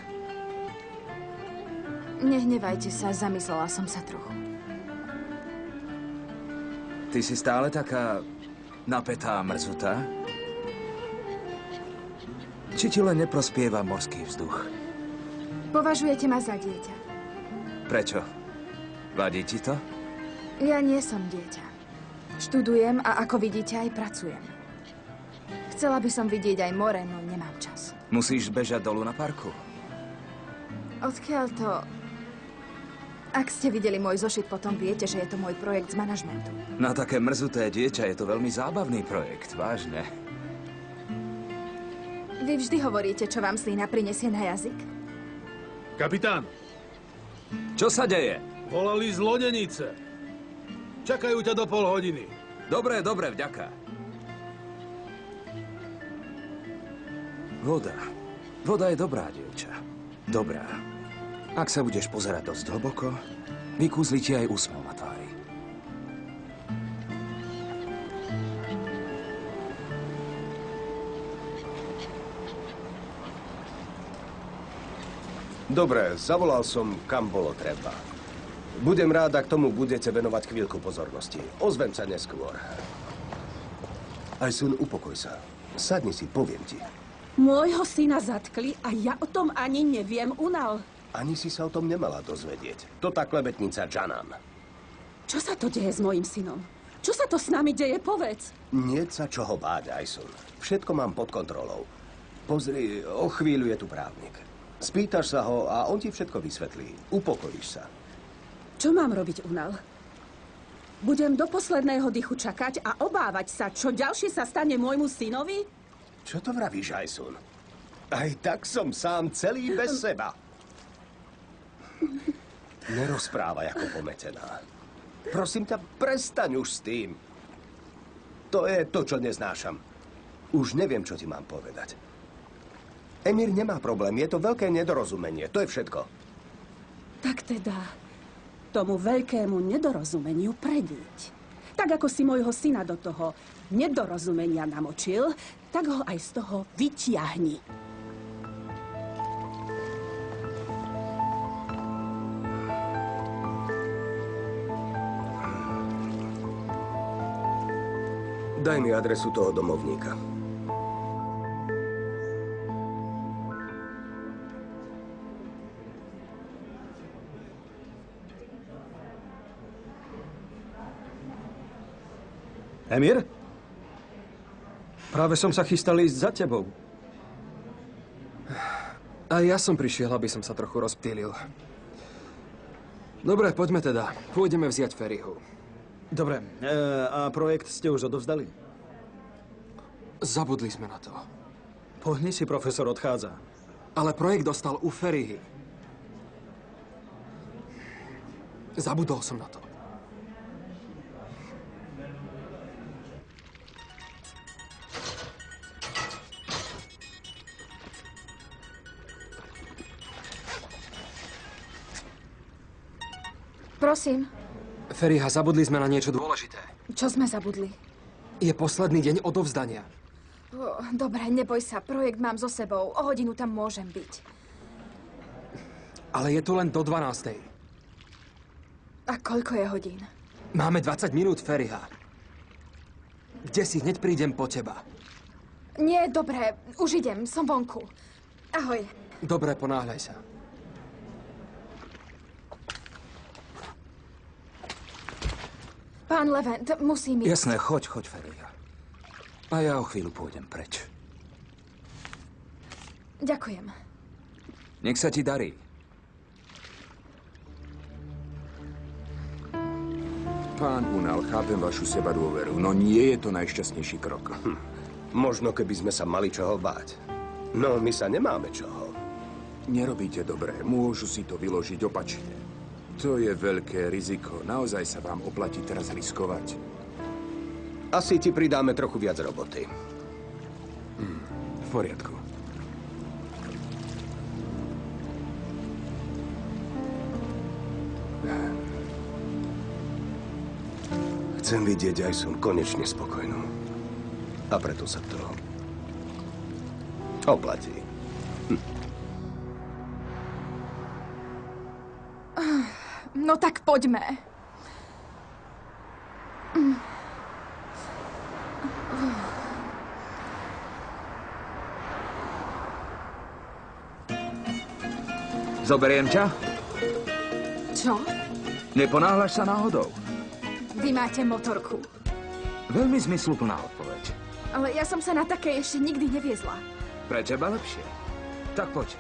Nehnevajte sa, zamyslela som sa trochu. Ty si stále taká napätá a mrzutá? Či ti len neprospieva morský vzduch? Považujete ma za dieťa. Prečo? Vadí ti to? Ja nie som dieťa. Študujem a ako vidíte, aj pracujem. Chcela by som vidieť aj more, no nemám čas. Musíš bežať dolu na parku. Odkiaľ to... Ak ste videli môj zošit, potom viete, že je to môj projekt z manažmentu. Na také mrzuté dieťa je to veľmi zábavný projekt, vážne. Vy vždy hovoríte, čo vám slína prinesie na jazyk? Kapitán! Čo sa deje? Volali z lodenice. Čakajú ťa do pol hodiny. Dobre, dobre, vďaka. Voda. Voda je dobrá, dievča. Dobrá. Ak sa budeš pozerať dosť hlboko, vykúzli ti aj úsmev na tvári. Dobre, zavolal som, kam bolo treba. Budem rád, ak tomu budete venovať chvíľku pozornosti. Ozvem sa neskôr. Ajsun, upokoj sa. Sadni si, poviem ti. Môjho syna zatkli a ja o tom ani neviem, Unal. Ani si sa o tom nemala dozvedieť. To tá klebetnica Janan. Čo sa to deje s mojim synom? Čo sa to s nami deje, povedz. Nie sa čoho báť, Ajsun. Všetko mám pod kontrolou. Pozri, o chvíľu je tu právnik. Spýtaš sa ho a on ti všetko vysvetlí. Upokojíš sa. Čo mám robiť, Unal? Budem do posledného dychu čakať a obávať sa, čo ďalšie sa stane môjmu synovi? Čo to vravíš, Ajsun? Aj tak som sám celý bez seba. Nerozprávaj ako pometená. Prosím ťa, prestaň už s tým. To je to, čo neznášam. Už neviem, čo ti mám povedať. Emir nemá problém, je to veľké nedorozumenie, to je všetko. Tak teda, tomu veľkému nedorozumeniu predíď. Tak ako si môjho syna do toho nedorozumenia namočil, tak ho aj z toho vytiahni. Daj mi adresu toho domovníka. Emir? Práve som sa chystal ísť za tebou. A ja som prišiel, aby som sa trochu rozptýlil. Dobre, poďme teda. Pôjdeme vziať Ferryho. Dobre, a projekt ste už odovzdali? Zabudli sme na to. Pohni si, profesor odchádza. Ale projekt dostal u Ferryhy. Zabudol som na to. Prosím. Ferryha, zabudli sme na niečo dôležité. Čo sme zabudli? Je posledný deň odovzdania. Dobre, neboj sa, projekt mám so sebou. O hodinu tam môžem byť. Ale je to len do 12:00. A koľko je hodín? Máme 20 minút, Ferryha. Kde si, hneď prídem po teba. Nie, dobre, už idem, som vonku. Ahoj. Dobre, ponáhľaj sa. Pán Levent, musím ísť. Jasné, choď, Ferryha. A ja o chvíľu pôjdem preč. Ďakujem. Nech sa ti darí. Pán Unal, chápem vašu sebadôveru, no nie je to najšťastnejší krok. Možno, keby sme sa mali čoho báť. No, my sa nemáme čoho. Nerobíte dobre, môžu si to vyložiť opačne. To je veľké riziko. Naozaj sa vám oplatí teraz riskovať. Asi ti pridáme trochu viac roboty. V poriadku. Chcem vidieť Ajsun konečne spokojnú. A preto sa to oplatí. No tak poďme. Zoberiem ťa? Čo? Neponáhľaš sa náhodou? Vy máte motorku. Veľmi zmysluplná odpoveď. Ale ja som sa na také ešte nikdy neviezla. Pre teba lepšie. Tak poď.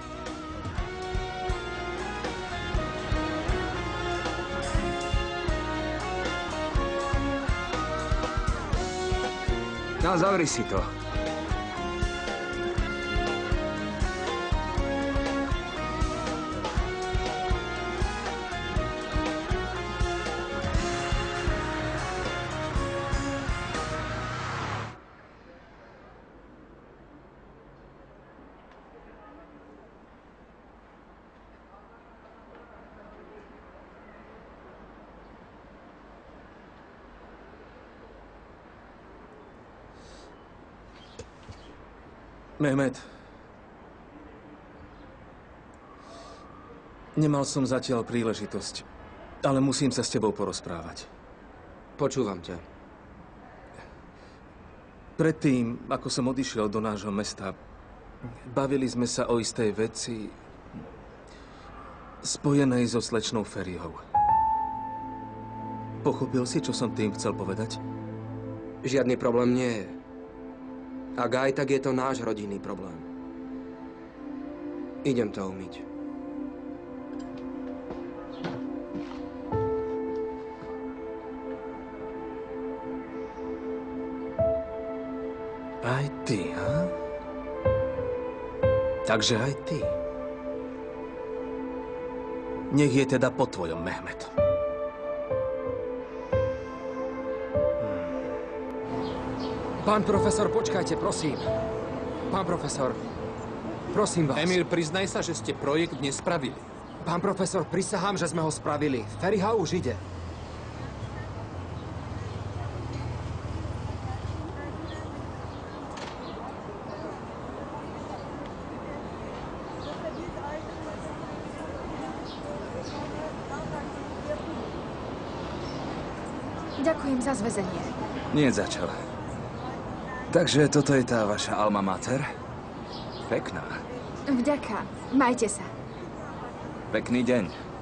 No, zavri si to. Mehmet. Nemal som zatiaľ príležitosť, ale musím sa s tebou porozprávať. Počúvam ťa. Predtým, ako som odišiel do nášho mesta, bavili sme sa o istej veci spojenej so slečnou Ferryho. Pochopil si, čo som tým chcel povedať? Žiadny problém nie je. Ak aj, tak je to náš rodinný problém. Idem to umyť. Aj ty, ha? Takže aj ty. Nech je teda po tvojom, Mehmet. Pán profesor, počkajte, prosím. Pán profesor, prosím vás. Emir, priznaj sa, že ste projekt nespravili. Pán profesor, prisahám, že sme ho spravili. Ferryha už ide. Ďakujem za zväzenie. Nie za čo. Takže toto je tá vaša alma mater? Pekná. Vďaka. Majte sa. Pekný deň.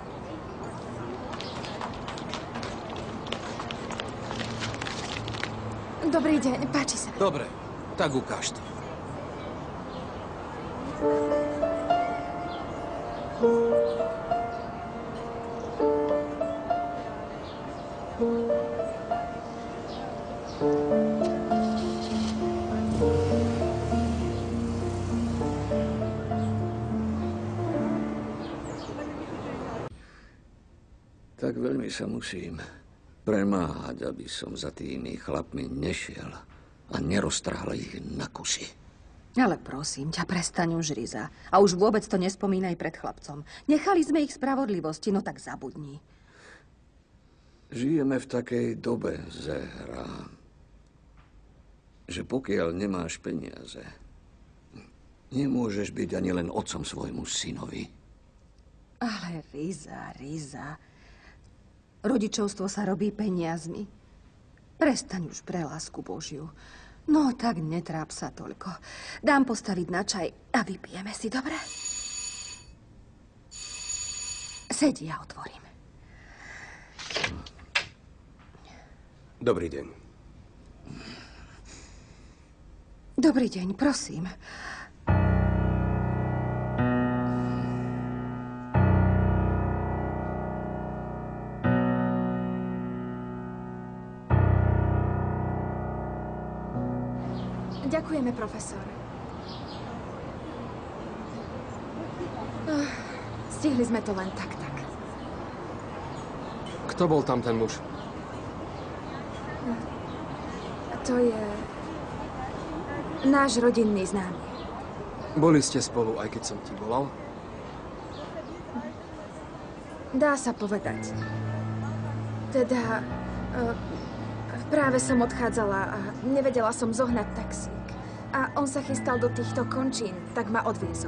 Dobrý deň, páči sa. Dobre, tak ukáž to. Tak veľmi sa musím premáhať, aby som za tými chlapmi nešiel a neroztrhal ich na kusy. Ale prosím ťa, prestaň už, Riza. A už vôbec to nespomínaj pred chlapcom. Nechali sme ich spravodlivosti, no tak zabudni. Žijeme v takej dobe, Zehra, že pokiaľ nemáš peniaze, nemôžeš byť ani len otcom svojmu synovi. Ale Riza. Rodičovstvo sa robí peniazmi. Prestaň už pre lásku Božiu. No, tak netráp sa toľko. Dám postaviť na čaj a vypijeme si, dobre? Sedí, ja otvorím. Dobrý deň. Dobrý deň, prosím. Ďakujeme, profesor. Stihli sme to len tak. Kto bol tam ten muž? To je náš rodinný známy. Boli ste spolu, aj keď som ti volal? Dá sa povedať. Teda, práve som odchádzala a nevedela som zohnať taxík. A on sa chystal do týchto končín, tak ma odviezol.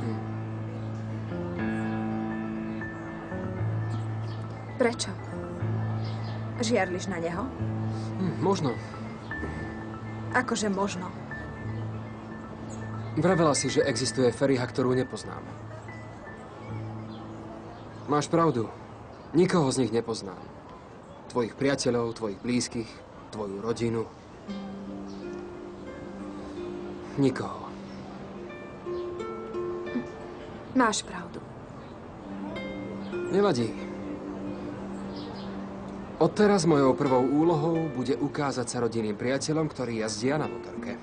Prečo? Žiarliš na neho? Možno. Akože možno? Vravela si, že existuje Ferryha, ktorú nepoznám. Máš pravdu. Nikoho z nich nepoznám. Tvojich priateľov, tvojich blízkych, tvoju rodinu. Nikoho. Máš pravdu. Nevadí. Odteraz mojou prvou úlohou bude ukázať sa rodinným priateľom, ktorí jazdia na motorke.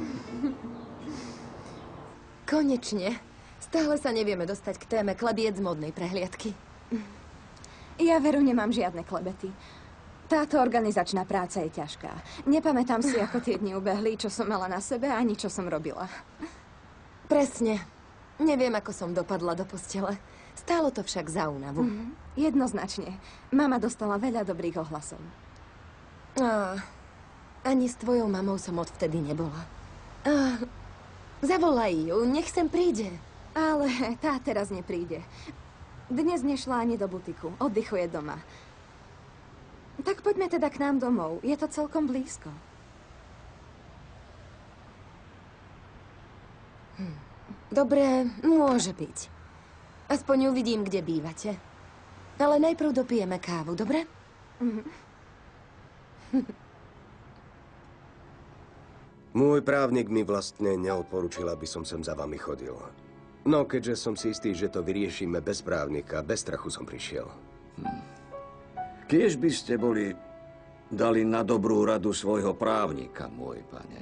Konečne. Stále sa nevieme dostať k téme klebiet z modnej prehliadky. Ja veru nemám žiadne klebety. Táto organizačná práca je ťažká. Nepamätám si, ako tie dni ubehli, čo som mala na sebe, ani čo som robila. Presne. Neviem, ako som dopadla do postele. Stálo to však za únavu. Jednoznačne. Mama dostala veľa dobrých ohlasov. Ani s tvojou mamou som odvtedy nebola. Zavolaj ju, nech sem príde. Ale tá teraz nepríde. Dnes nešla ani do butiku. Oddychuje doma. Tak poďme teda k nám domov. Je to celkom blízko. Dobre, môže byť. Aspoň uvidím, kde bývate. Ale najprv dopijeme kávu, dobre? Môj právnik mi vlastne neodporúčil, aby som sem za vami chodil. No, keďže som si istý, že to vyriešime bez právnika, bez strachu som prišiel. Kiež by ste boli dali na dobrú radu svojho právnika, môj pane.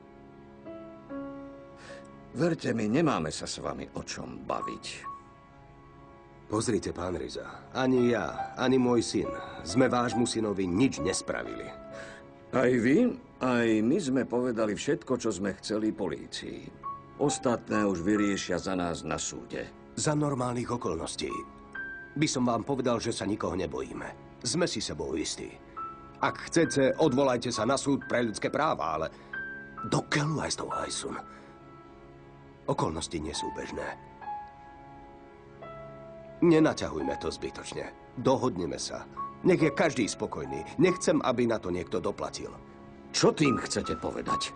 Verte mi, nemáme sa s vami o čom baviť. Pozrite, pán Riza, ani ja, ani môj syn sme vášmu synovi nič nespravili. Aj vy, aj my sme povedali všetko, čo sme chceli polícii. Ostatné už vyriešia za nás na súde. Za normálnych okolností by som vám povedal, že sa nikoho nebojíme. Sme si sebou istí. Ak chcete, odvolajte sa na súd pre ľudské práva, ale do keľu aj s tou Hajsun. Okolnosti nie sú bežné. Nenaťahujme to zbytočne. Dohodneme sa. Nech je každý spokojný. Nechcem, aby na to niekto doplatil. Čo tým chcete povedať?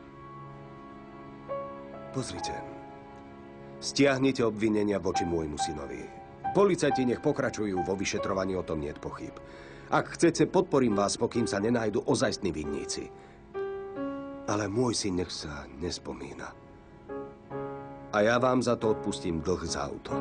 Pozrite. Stiahnite obvinenia voči môjmu synovi. Policajti nech pokračujú vo vyšetrovaní, o tom niet pochyb. Ak chcete, podporím vás, pokým sa nenájdu ozajstní vinníci. Ale môj syn nech sa nespomína. A ja vám za to odpustím dlh za auto.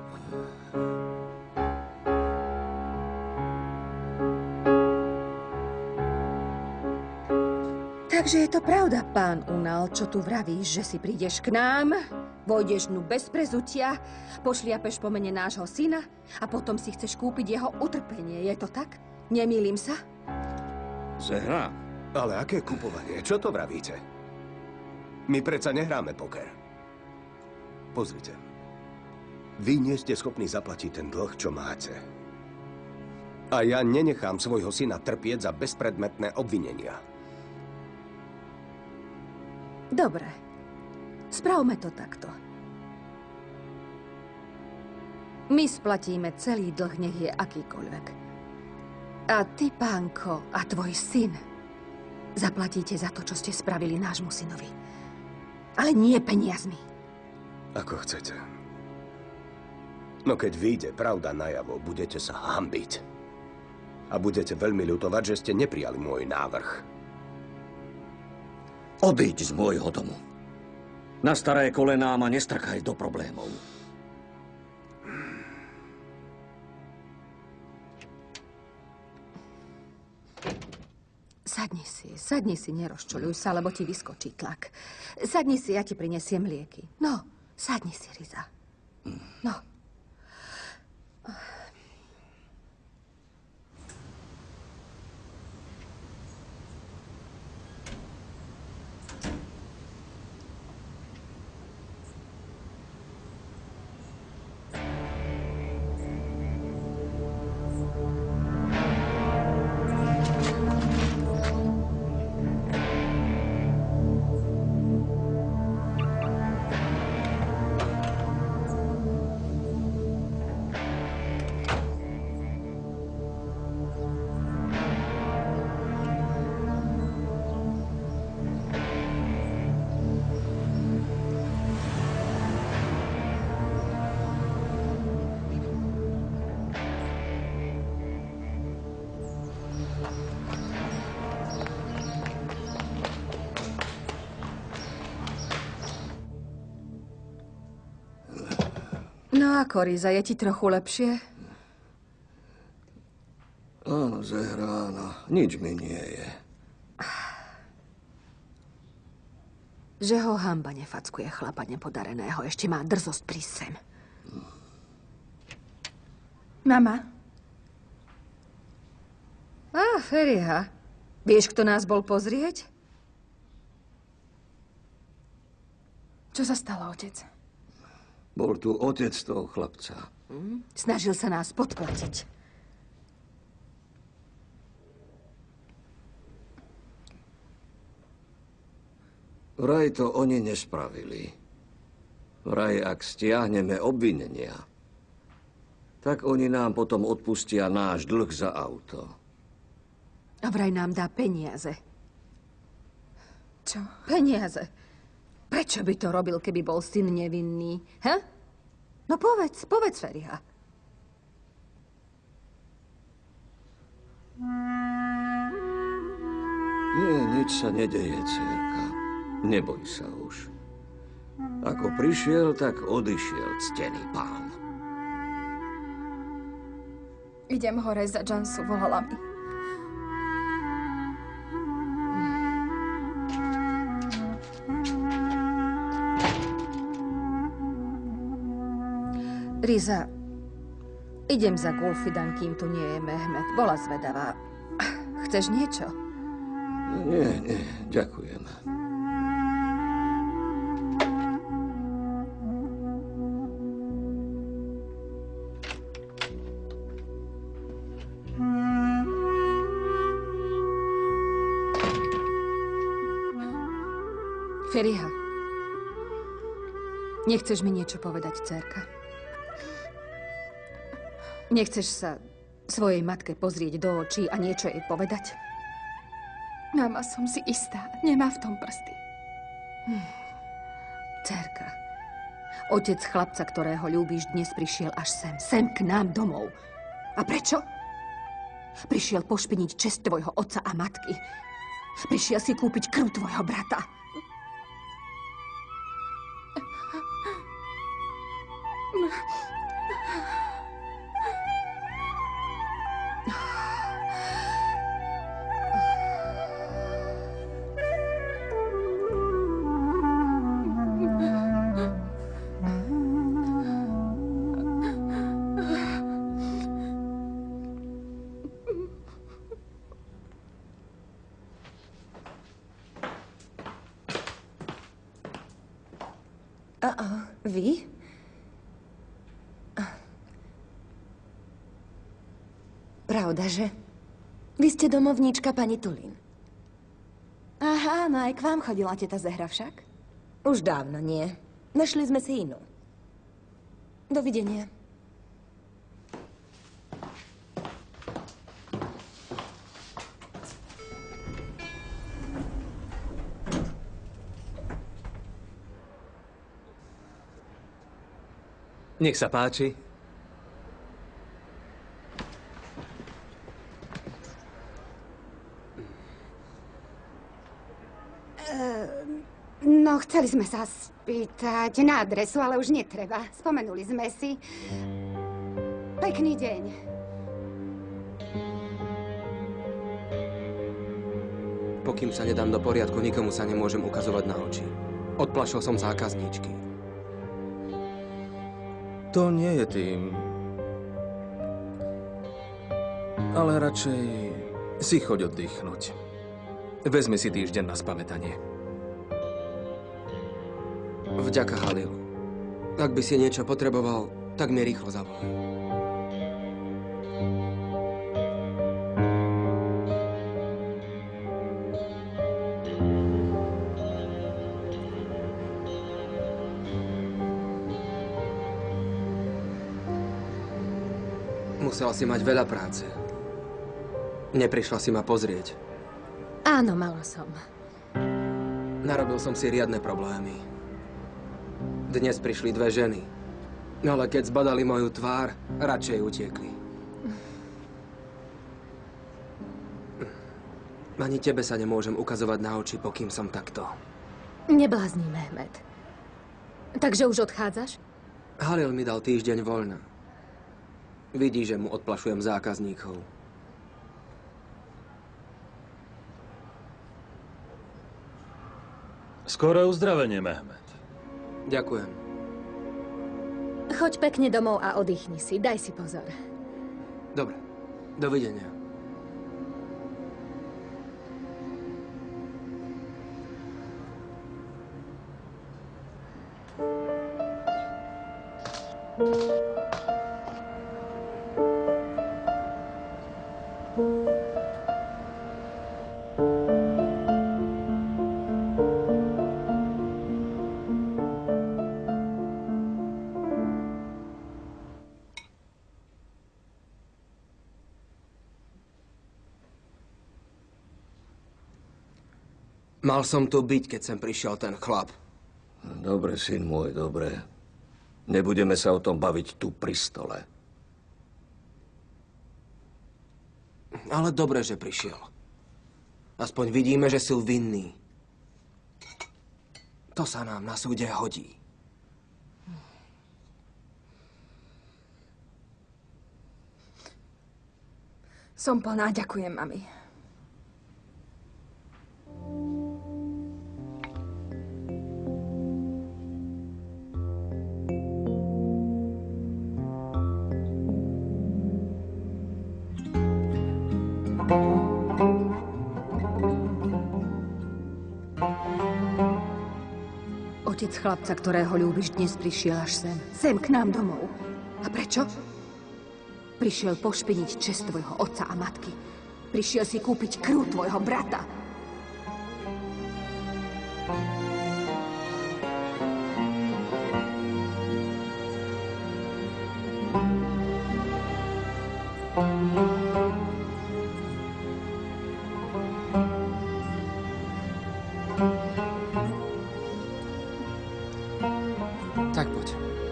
Takže je to pravda, pán Unal, čo tu vravíš, že si prídeš k nám, vojdeš dnu bez prezutia, pošliapeš po mene nášho syna a potom si chceš kúpiť jeho utrpenie. Je to tak? Nemýlim sa? Zehra. Ale aké kupovanie? Čo to vravíte? My predsa nehráme poker. Pozrite. Vy nie ste schopní zaplatiť ten dlh, čo máte. A ja nenechám svojho syna trpieť za bezpredmetné obvinenia. Dobre. Spravme to takto. My splatíme celý dlh, nech je akýkoľvek. A ty, pánko, a tvoj syn zaplatíte za to, čo ste spravili nášmu synovi. Ale nie peniazmi. Ako chcete. No keď vyjde pravda najavo, budete sa hanbiť. A budete veľmi ľutovať, že ste neprijali môj návrh. Odíď z môjho domu. Na staré kolená ma nestrkaj do problémov. Sadni si, nerozčuľuj sa, lebo ti vyskočí tlak. Sadni si, ja ti prinesiem lieky. No, sadni si, Riza. No. No ako, Riza, je ti trochu lepšie? Áno, Zehra, áno. Nič mi nie je. Že ho hanba nefackuje chlapa nepodareného. Ešte má drzosť prísť sem. Mama? Feriha. Vieš, kto nás bol pozrieť? Čo sa stalo, otec? Bol tu otec toho chlapca. Snažil sa nás podplatiť. Vraj to oni nespravili. Vraj, ak stiahneme obvinenia, tak oni nám potom odpustia náš dlh za auto. A vraj nám dá peniaze. Čo? Peniaze. Prečo by to robil, keby bol syn nevinný? No povedz, Feriha. Nie, nič sa nedeje, dcérka. Neboj sa už. Ako prišiel, tak odišiel, ctený pán. Idem hore za Jansu, volala mi. Riza, idem za Gulfidan, kým tu nie je Mehmet. Bola zvedavá. Chceš niečo? Nie, ďakujem. Feriha, nechceš mi niečo povedať, dcérka? Nechceš sa svojej matke pozrieť do očí a niečo jej povedať? Mama, som si istá. Nemá v tom prsty. Dcérka, otec chlapca, ktorého ľúbiš, dnes prišiel až sem k nám domov. A prečo? Prišiel pošpiniť česť tvojho otca a matky. Prišiel si kúpiť krv tvojho brata. Vy? Pravda, že? Vy ste domovníčka pani Tulin. Aha, no aj k vám chodila teta Zehra však? Už dávno nie. Našli sme si inú. Dovidenia. Nech sa páči. No, chceli sme sa spýtať na adresu, ale už netreba. Spomenuli sme si. Pekný deň. Pokým sa nedám do poriadku, nikomu sa nemôžem ukazovať na oči. Odplašil som zákazníčky. To nie je tým. Ale radšej si choď oddychnúť. Vezmi si týždeň na spamätanie. Vďaka, Halil. Ak by si niečo potreboval, tak mi rýchlo zavolaj. Musela si mať veľa práce. Neprišla si ma pozrieť. Áno, mala som. Narobil som si riadne problémy. Dnes prišli dve ženy. Ale keď zbadali moju tvár, radšej utiekli. Ani tebe sa nemôžem ukazovať na oči, pokým som takto. Neblázni, Mehmet. Takže už odchádzaš? Halil mi dal týždeň voľna. Vidí, že mu odplašujem zákazníkov. Skoré uzdravenie, Mehmet. Ďakujem. Choď pekne domov a oddychni si. Daj si pozor. Dobre. Dovidenia. Mal som tu byť, keď sem prišiel ten chlap. Dobre, syn môj, dobre. Nebudeme sa o tom baviť tu pri stole. Ale dobre, že prišiel. Aspoň vidíme, že si vinný. To sa nám na súde hodí. Som plná, ďakujem, mami. Otec chlapca, ktorého ľúbiš, dnes prišiel až sem. Sem k nám domov. A prečo? Prišiel pošpiniť česť tvojho otca a matky. Prišiel si kúpiť krv tvojho brata. Tak poď.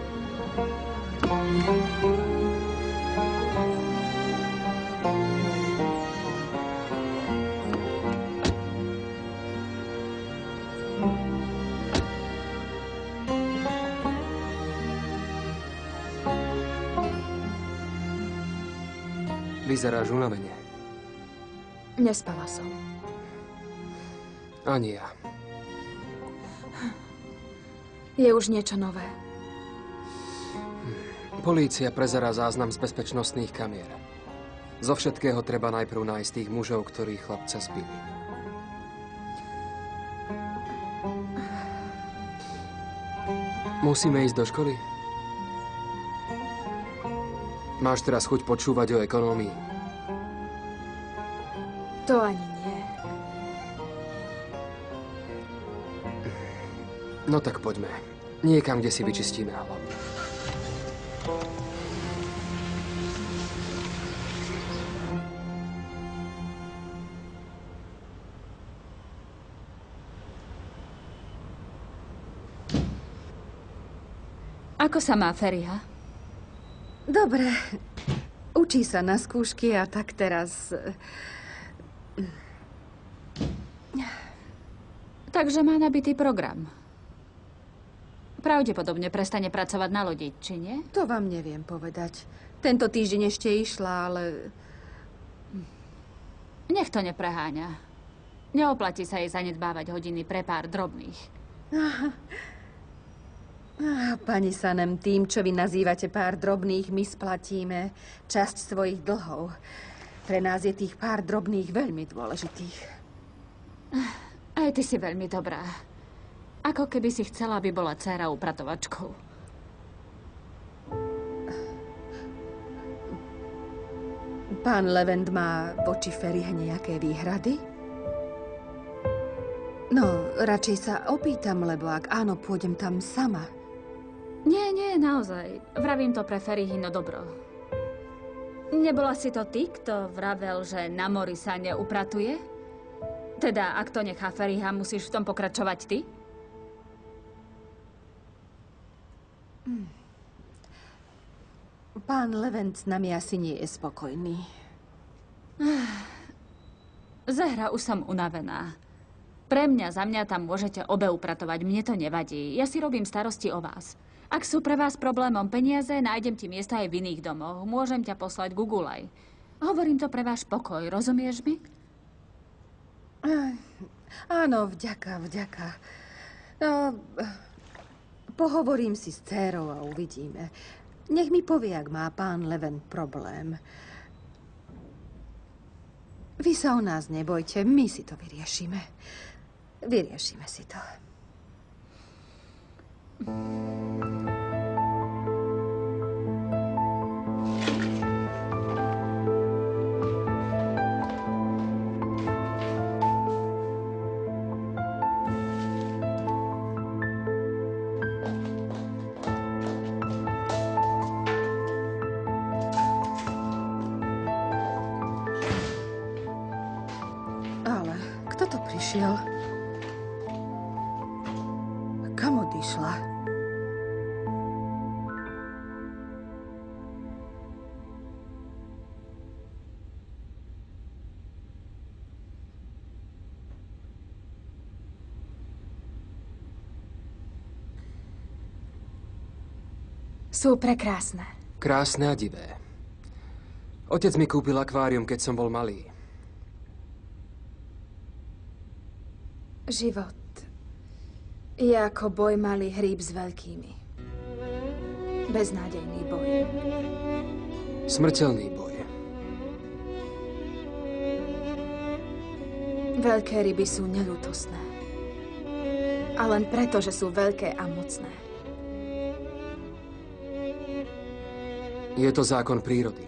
Vyzeráš unavene. Nespala som. Ani ja. Je už niečo nové. Polícia prezerá záznam z bezpečnostných kamier. Zo všetkého treba najprv nájsť tých mužov, ktorí chlapca zbili. Musíme ísť do školy? Máš teraz chuť počúvať o ekonómii? To ani nie. No tak poďme. Niekam, kde si vyčistíme hlavu. Ako sa má Feriha? Dobre. Učí sa na skúšky a tak teraz... Takže má nabitý program. Pravdepodobne prestane pracovať na lodi, či nie? To vám neviem povedať. Tento týždeň ešte išla, ale... Nech to nepreháňa. Neoplatí sa jej zanedbávať hodiny pre pár drobných. Pani Sanem, tým, čo vy nazývate pár drobných, my splatíme časť svojich dlhov. Pre nás je tých pár drobných veľmi dôležitých. Aj ty si veľmi dobrá. Ako keby si chcela, aby bola dcéra upratovačkou. Pán Levent má voči Ferihe nejaké výhrady? No, radšej sa opýtam, lebo ak áno, pôjdem tam sama. Nie, naozaj. Vravím to pre Ferihino dobro. Nebola si to ty, kto vravel, že na mori sa neupratuje? Teda, ak to nechá Feriha, musíš v tom pokračovať ty? Pán Levent s nami asi nie je spokojný. Zahra, už som unavená. Pre mňa, za mňa tam môžete obe upratovať, mne to nevadí. Ja si robím starosti o vás. Ak sú pre vás problémom peniaze, nájdem ti miesto aj v iných domoch. Môžem ťa poslať Google. Hovorím to pre váš pokoj, rozumieš mi? Áno, vďaka. No, pohovorím si s dcérou a uvidíme. Nech mi povie, ak má pán Levent problém. Vy sa o nás nebojte, my si to vyriešime. Vyriešime si to. Ale kto to prišiel? prišla. Sú prekrásne. Krásne a divé. Otec mi kúpil akvárium, keď som bol malý. Život je ako boj malý hríb s veľkými. Beznádejný boj. Smrteľný boj. Veľké ryby sú neľútostné. A len preto, že sú veľké a mocné. Je to zákon prírody.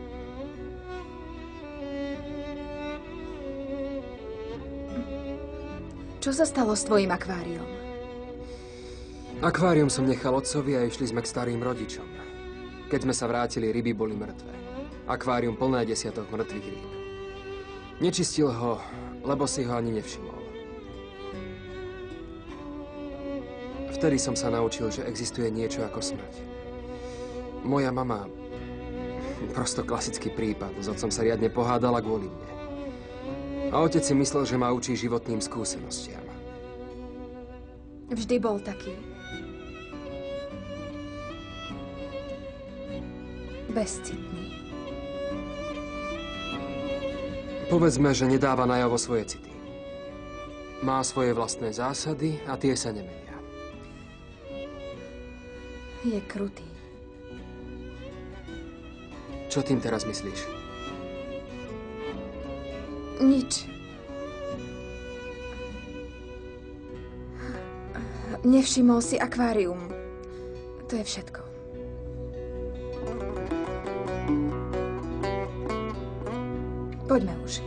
Čo sa stalo s tvojim akváriom? Akvárium som nechal otcovi a išli sme k starým rodičom. Keď sme sa vrátili, ryby boli mŕtve. Akvárium plné desiatok mŕtvych rýb. Nečistil ho, lebo si ho ani nevšimol. Vtedy som sa naučil, že existuje niečo ako smrť. Moja mama, prosto klasický prípad, s otcom sa riadne pohádala kvôli mne. A otec si myslel, že ma učí životným skúsenostiam. Vždy bol taký. Bezcitný. Povedzme, že nedáva najavo svoje city. Má svoje vlastné zásady a tie sa nemenia. Je krutý. Čo tým teraz myslíš? Nič. Nevšimol si akvárium. To je všetko. Poďme už.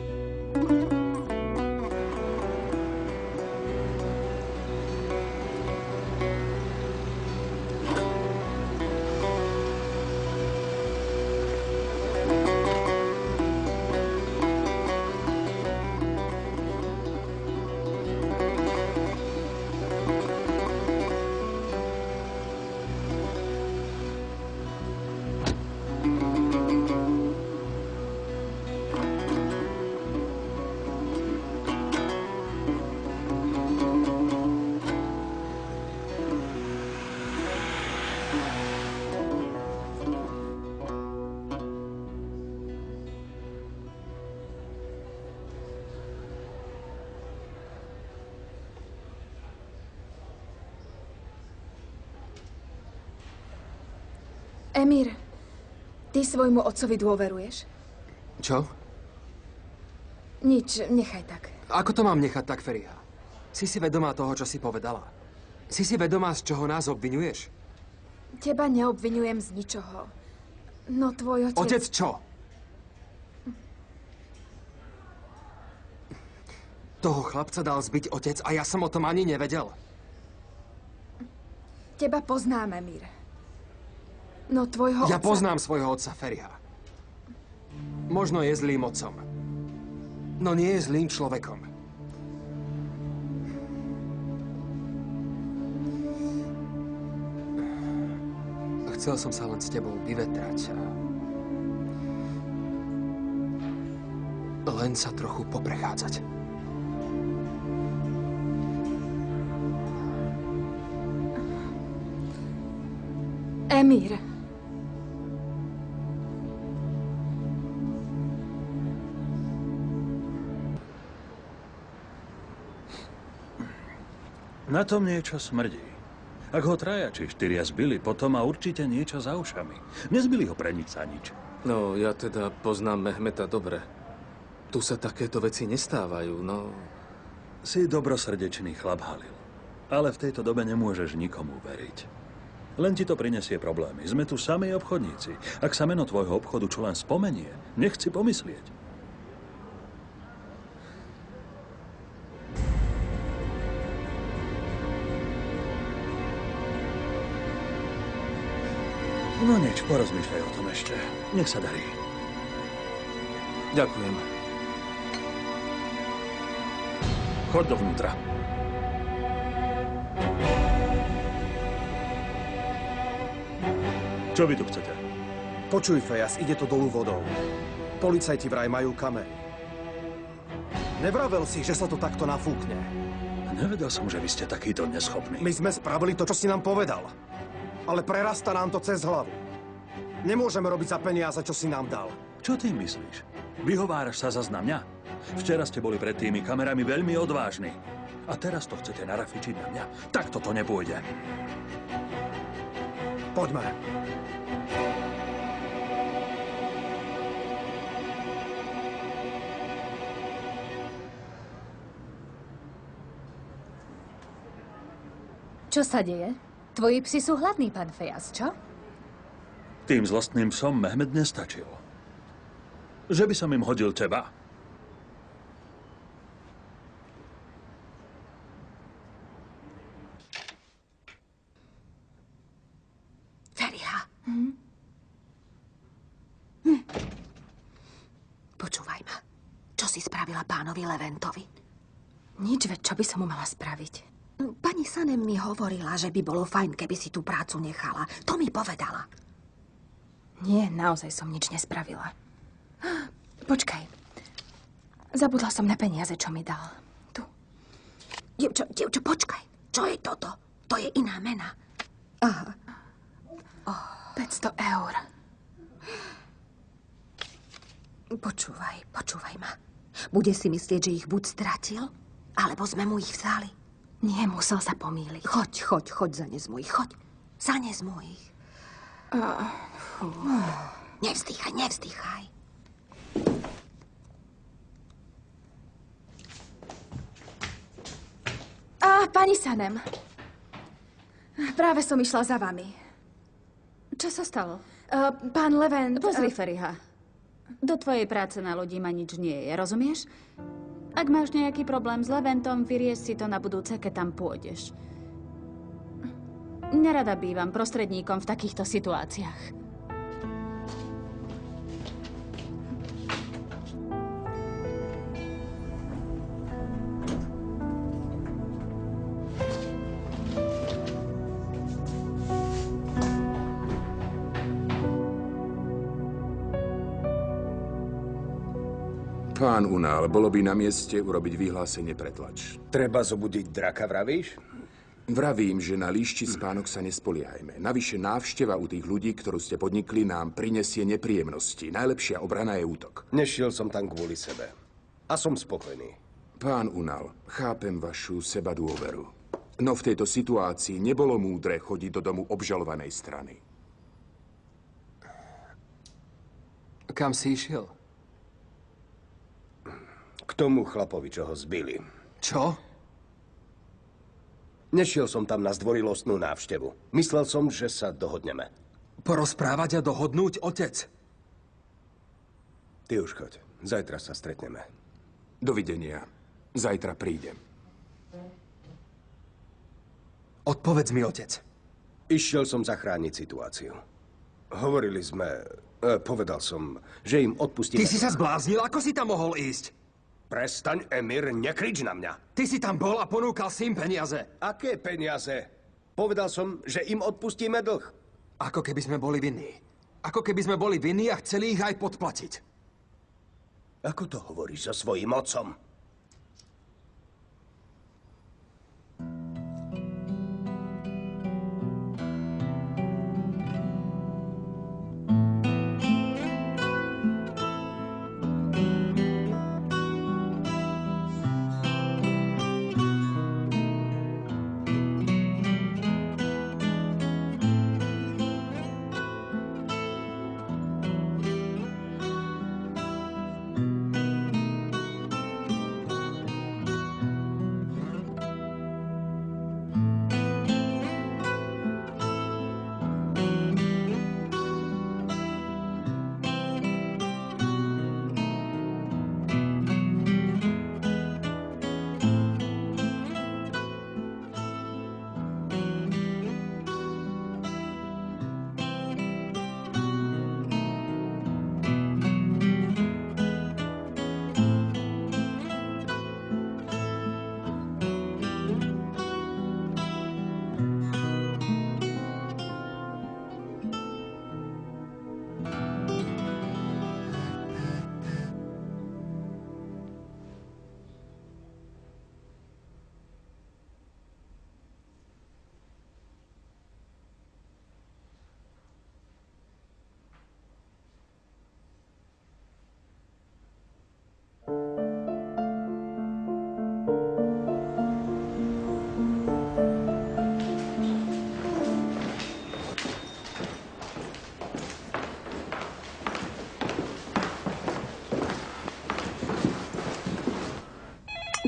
Emír, ty svojmu otcovi dôveruješ? Čo? Nič, nechaj tak. Ako to mám nechať tak, Feriha? Si vedomá toho, čo si povedala? Si vedomá, z čoho nás obviňuješ? Teba neobviňujem z ničoho. No tvoj otec... Otec čo? Toho chlapca dal zbiť otec a ja som o tom ani nevedel. Teba poznám, Emír. No tvojho Ja otca... poznám svojho otca, Feriha. Možno je zlým otcom. No nie je zlým človekom. Chcel som sa len s tebou vyvetrať a... len sa trochu poprechádzať. Emír. Na tom niečo smrdí. Ak ho traja či štyria zbili, potom má určite niečo za ušami. Nezbili ho pre nič za nič. No, ja teda poznám Mehmeta dobre. Tu sa takéto veci nestávajú, no... Si dobrosrdečný chlap, Halil. Ale v tejto dobe nemôžeš nikomu veriť. Len ti to prinesie problémy. Sme tu sami obchodníci. Ak sa meno tvojho obchodu čo len spomenie, nechci pomyslieť. No nič, porozmýšľaj o tom ešte. Nech sa darí. Ďakujem. Choď dovnútra. Čo vy tu chcete? Počuj, Fejas, ide to dolu vodou. Policajti vraj majú kamery. Nevravel si, že sa to takto nafúkne. Nevedel som, že vy ste takýto neschopní. My sme spravili to, čo si nám povedal. Ale prerasta nám to cez hlavu. Nemôžeme robiť za peniaze, čo si nám dal. Čo tým myslíš? Vyhováraš sa zas na mňa? Včera ste boli pred tými kamerami veľmi odvážni. A teraz to chcete narafičiť na mňa? Takto to nepôjde. Poďme. Čo sa deje? Tvoji psi sú hladní, pán Fejas, čo? Tým zlostným psom Mehmed nestačil. Že by som im hodil teba. Feriha. Počúvaj ma. Čo si spravila pánovi Leventovi? Nič, veď čo by som mu mala spraviť? Pani Sanem mi hovorila, že by bolo fajn, keby si tú prácu nechala. To mi povedala. Nie, naozaj som nič nespravila. Počkaj. Zabudla som na peniaze, čo mi dal. Tu. Dievčo, počkaj. Čo je toto? To je iná mena. Aha. 500 eur. Počúvaj ma. Bude si myslieť, že ich buď stratil, alebo sme mu ich vzali. Nie, musel sa pomýliť. Choď, zanezmu ich, choď. Zanezmu ich. Nevzdychaj. Pani Sanem. Práve som išla za vami. Čo sa stalo? Pán Levent... Pozri, Feriha. Do tvojej práce na lodi ma nič nie je, rozumieš? Ak máš nejaký problém s Leventom, vyrieš si to na budúce, keď tam pôjdeš. Nerada bývam prostredníkom v takýchto situáciách. Pán Unál, bolo by na mieste urobiť vyhlásenie pre tlač. Treba zobudiť draka, vravíš? Vravím, že na líšči spánok sa nespoliehajme. Navyše návšteva u tých ľudí, ktorú ste podnikli, nám prinesie nepríjemnosti. Najlepšia obrana je útok. Nešiel som tam kvôli sebe. A som spokojný. Pán Unál, chápem vašu sebadôveru. No v tejto situácii nebolo múdre chodiť do domu obžalovanej strany. Kam si išiel? K tomu chlapovi, čo ho zbili. Čo? Nešiel som tam na zdvorilostnú návštevu. Myslel som, že sa dohodneme. Porozprávať a dohodnúť, otec? Ty už choď. Zajtra sa stretneme. Dovidenia. Zajtra prídem. Odpovedz mi, otec. Išiel som zachrániť situáciu. Hovorili sme... povedal som, že im odpustíme... Ty si sa zbláznil? Ako si tam mohol ísť? Prestaň, Emir, nekrič na mňa. Ty si tam bol a ponúkal si im peniaze. Aké peniaze? Povedal som, že im odpustíme dlh. Ako keby sme boli vinní. Ako keby sme boli vinní a chceli ich aj podplatiť. Ako to hovoríš so svojím otcom?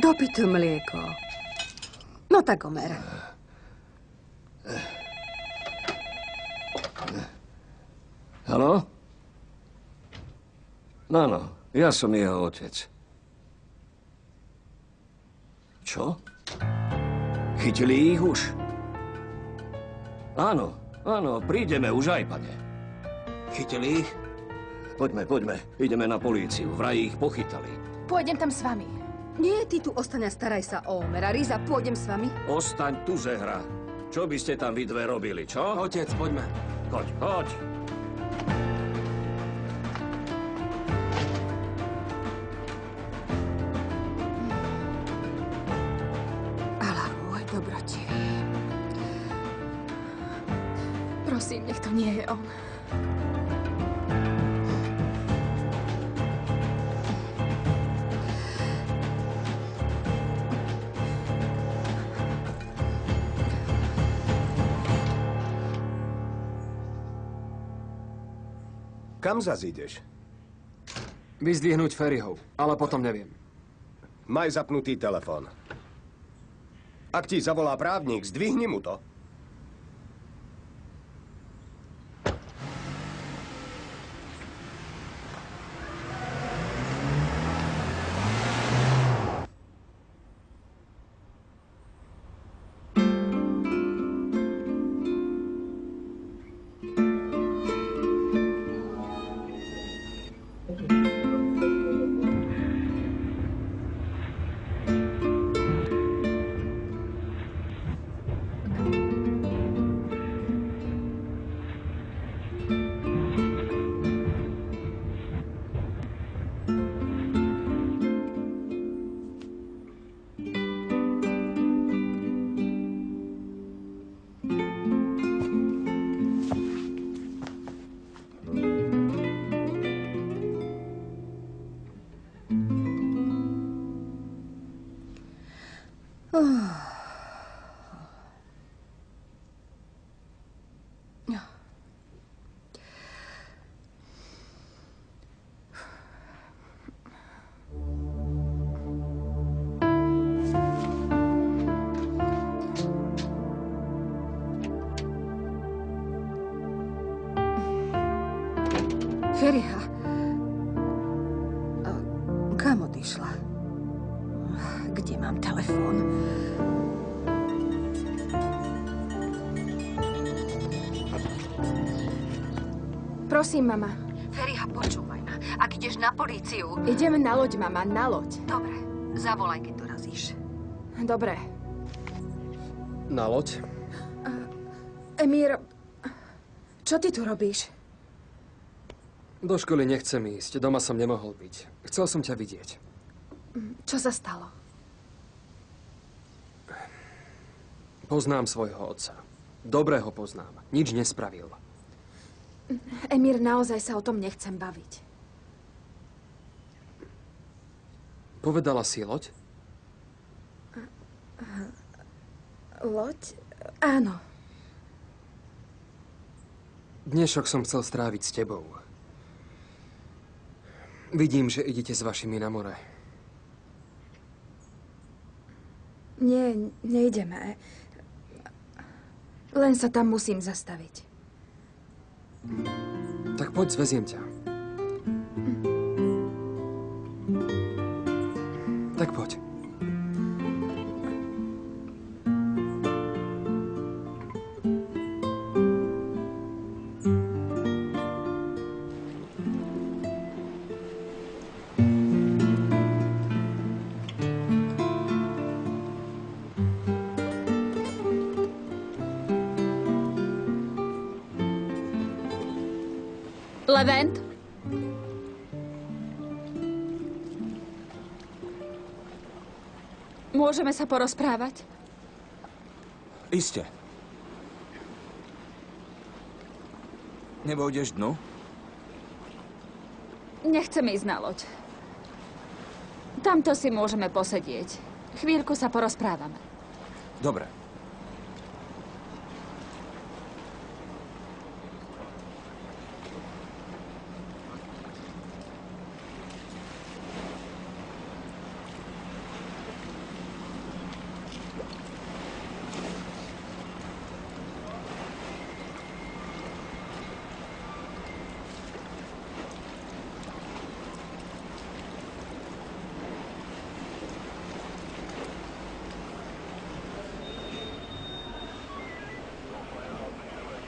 Dopyt mlieko. No tak, Omer. Haló? Áno, ja som jeho otec. Čo? Chytili ich už? Áno, prídeme už aj, pane. Chytili ich? Poďme. Ideme na políciu. Vraj ich pochytali. Pôjdem tam s vami. Nie, ty tu ostaň a staraj sa o Omera. Riza, pôjdem s vami? Ostaň tu, Zehra. Čo by ste tam vy dve robili, čo? Otec, poďme. Choď. Allah môj dobrotivý. Prosím, nech to nie je on. Kam zas ideš? Vyzdvihnúť Ferryho, ale potom neviem. Maj zapnutý telefón. Ak ti zavolá právnik, zdvihni mu to. Feriha. Kam odišla? Kde mám telefón? Prosím, mama. Feriha, počúvaj ma. Ak ideš na políciu... Ideme na loď, mama, na loď. Dobre, zavolaj, keď dorazíš. Dobre. Na loď? Emír, čo ty tu robíš? Do školy nechcem ísť. Doma som nemohol byť. Chcel som ťa vidieť. Čo sa stalo? Poznám svojho otca. Dobre ho poznám. Nič nespravil. Emír, naozaj sa o tom nechcem baviť. Povedala si loď? Loď? Áno. Dnešok som chcel stráviť s tebou. Vidím, že idete s vašimi na more. Nie, nejdeme. Len sa tam musím zastaviť. Tak poď, zveziem ťa. Tak poď. Levent? Môžeme sa porozprávať? Iste. Nevojdeš dnu? Nechcem ísť na loď. Tamto si môžeme posedieť. Chvíľku sa porozprávame. Dobre.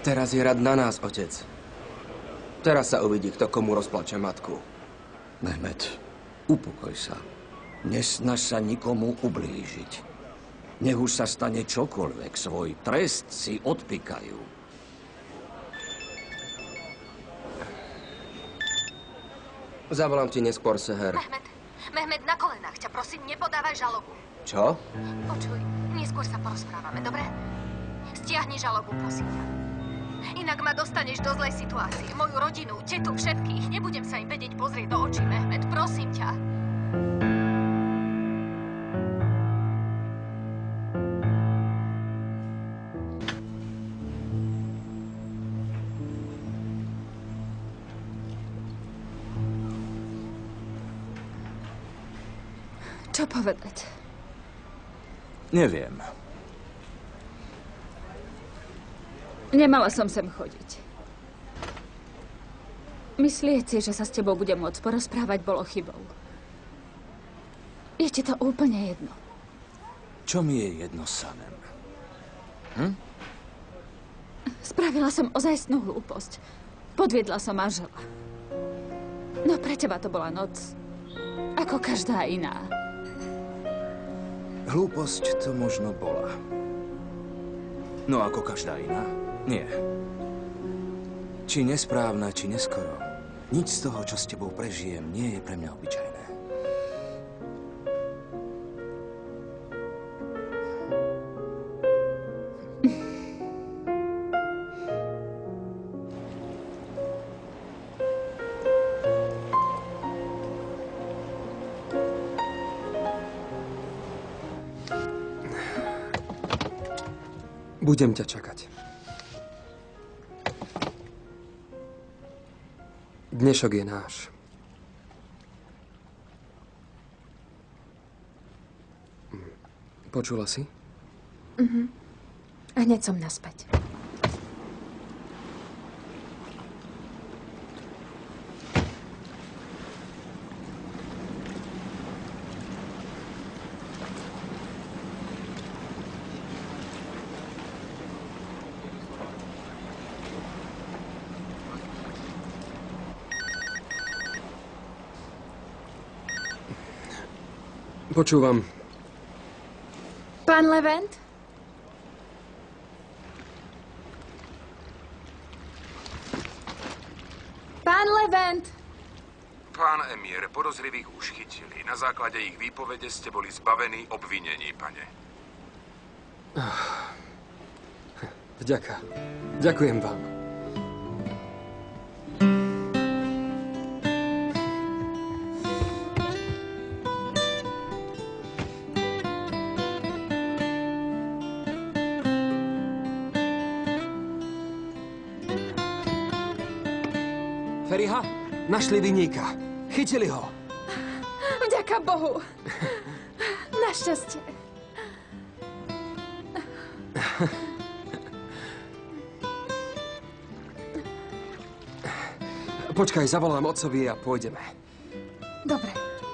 Teraz je rad na nás, otec. Teraz sa uvidí, kto komu rozplače matku. Mehmet, upokoj sa. Nesnaž sa nikomu ublížiť. Nech už sa stane čokoľvek, svoj trest si odpikajú. Zavolám ti neskôr, seher. Mehmet, na kolenách ťa prosím, nepodávaj žalobu. Čo? Počuj, neskôr sa porozprávame, dobre? Stiahni žalobu, prosím ťa. Inak ma dostaneš do zlej situácie. Moju rodinu, tetu, všetkých. Nebudem sa im vedieť pozrieť do očí, Mehmet. Prosím ťa. Čo povedať? Neviem. Nemala som sem chodiť. Myslieť si, že sa s tebou budem môcť porozprávať, bolo chybou. Je ti to úplne jedno. Čo mi je jedno, Sanem? Spravila som ozajstnú hlúposť. Podviedla som manžela. No pre teba to bola noc. Ako každá iná. Hlúposť to možno bola. No ako každá iná? Nie. Či nesprávna, či neskoro. Nič z toho, čo s tebou prežijem, nie je pre mňa obyčajné. Budem ťa čakať. Dnešok je náš. Počula si? A hneď som naspäť. Počúvam. Pán Levent? Pán Levent! Pán Emír, podozrivých už chytili. Na základe ich výpovede ste boli zbavení obvinení, pane. Vďaka. Ďakujem vám. Feriha, našli vinníka. Chytili ho. Vďaka Bohu. Našťastie. Počkaj, zavolám otcovi a pôjdeme. Dobre.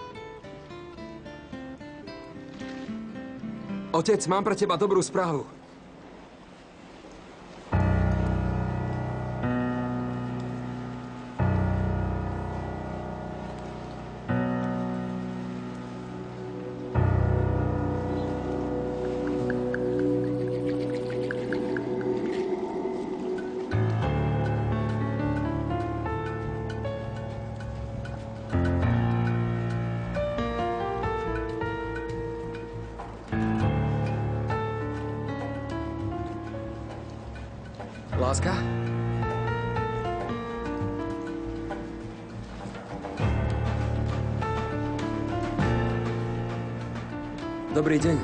Otec, mám pre teba dobrú správu. Láska? Dobrý deň.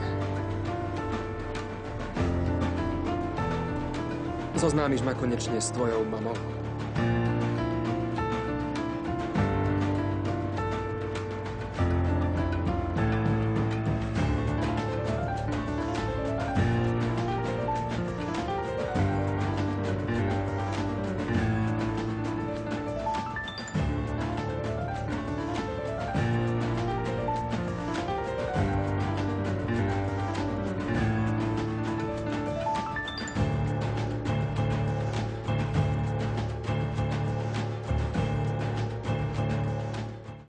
Zoznámiš ma konečne s tvojou mamou?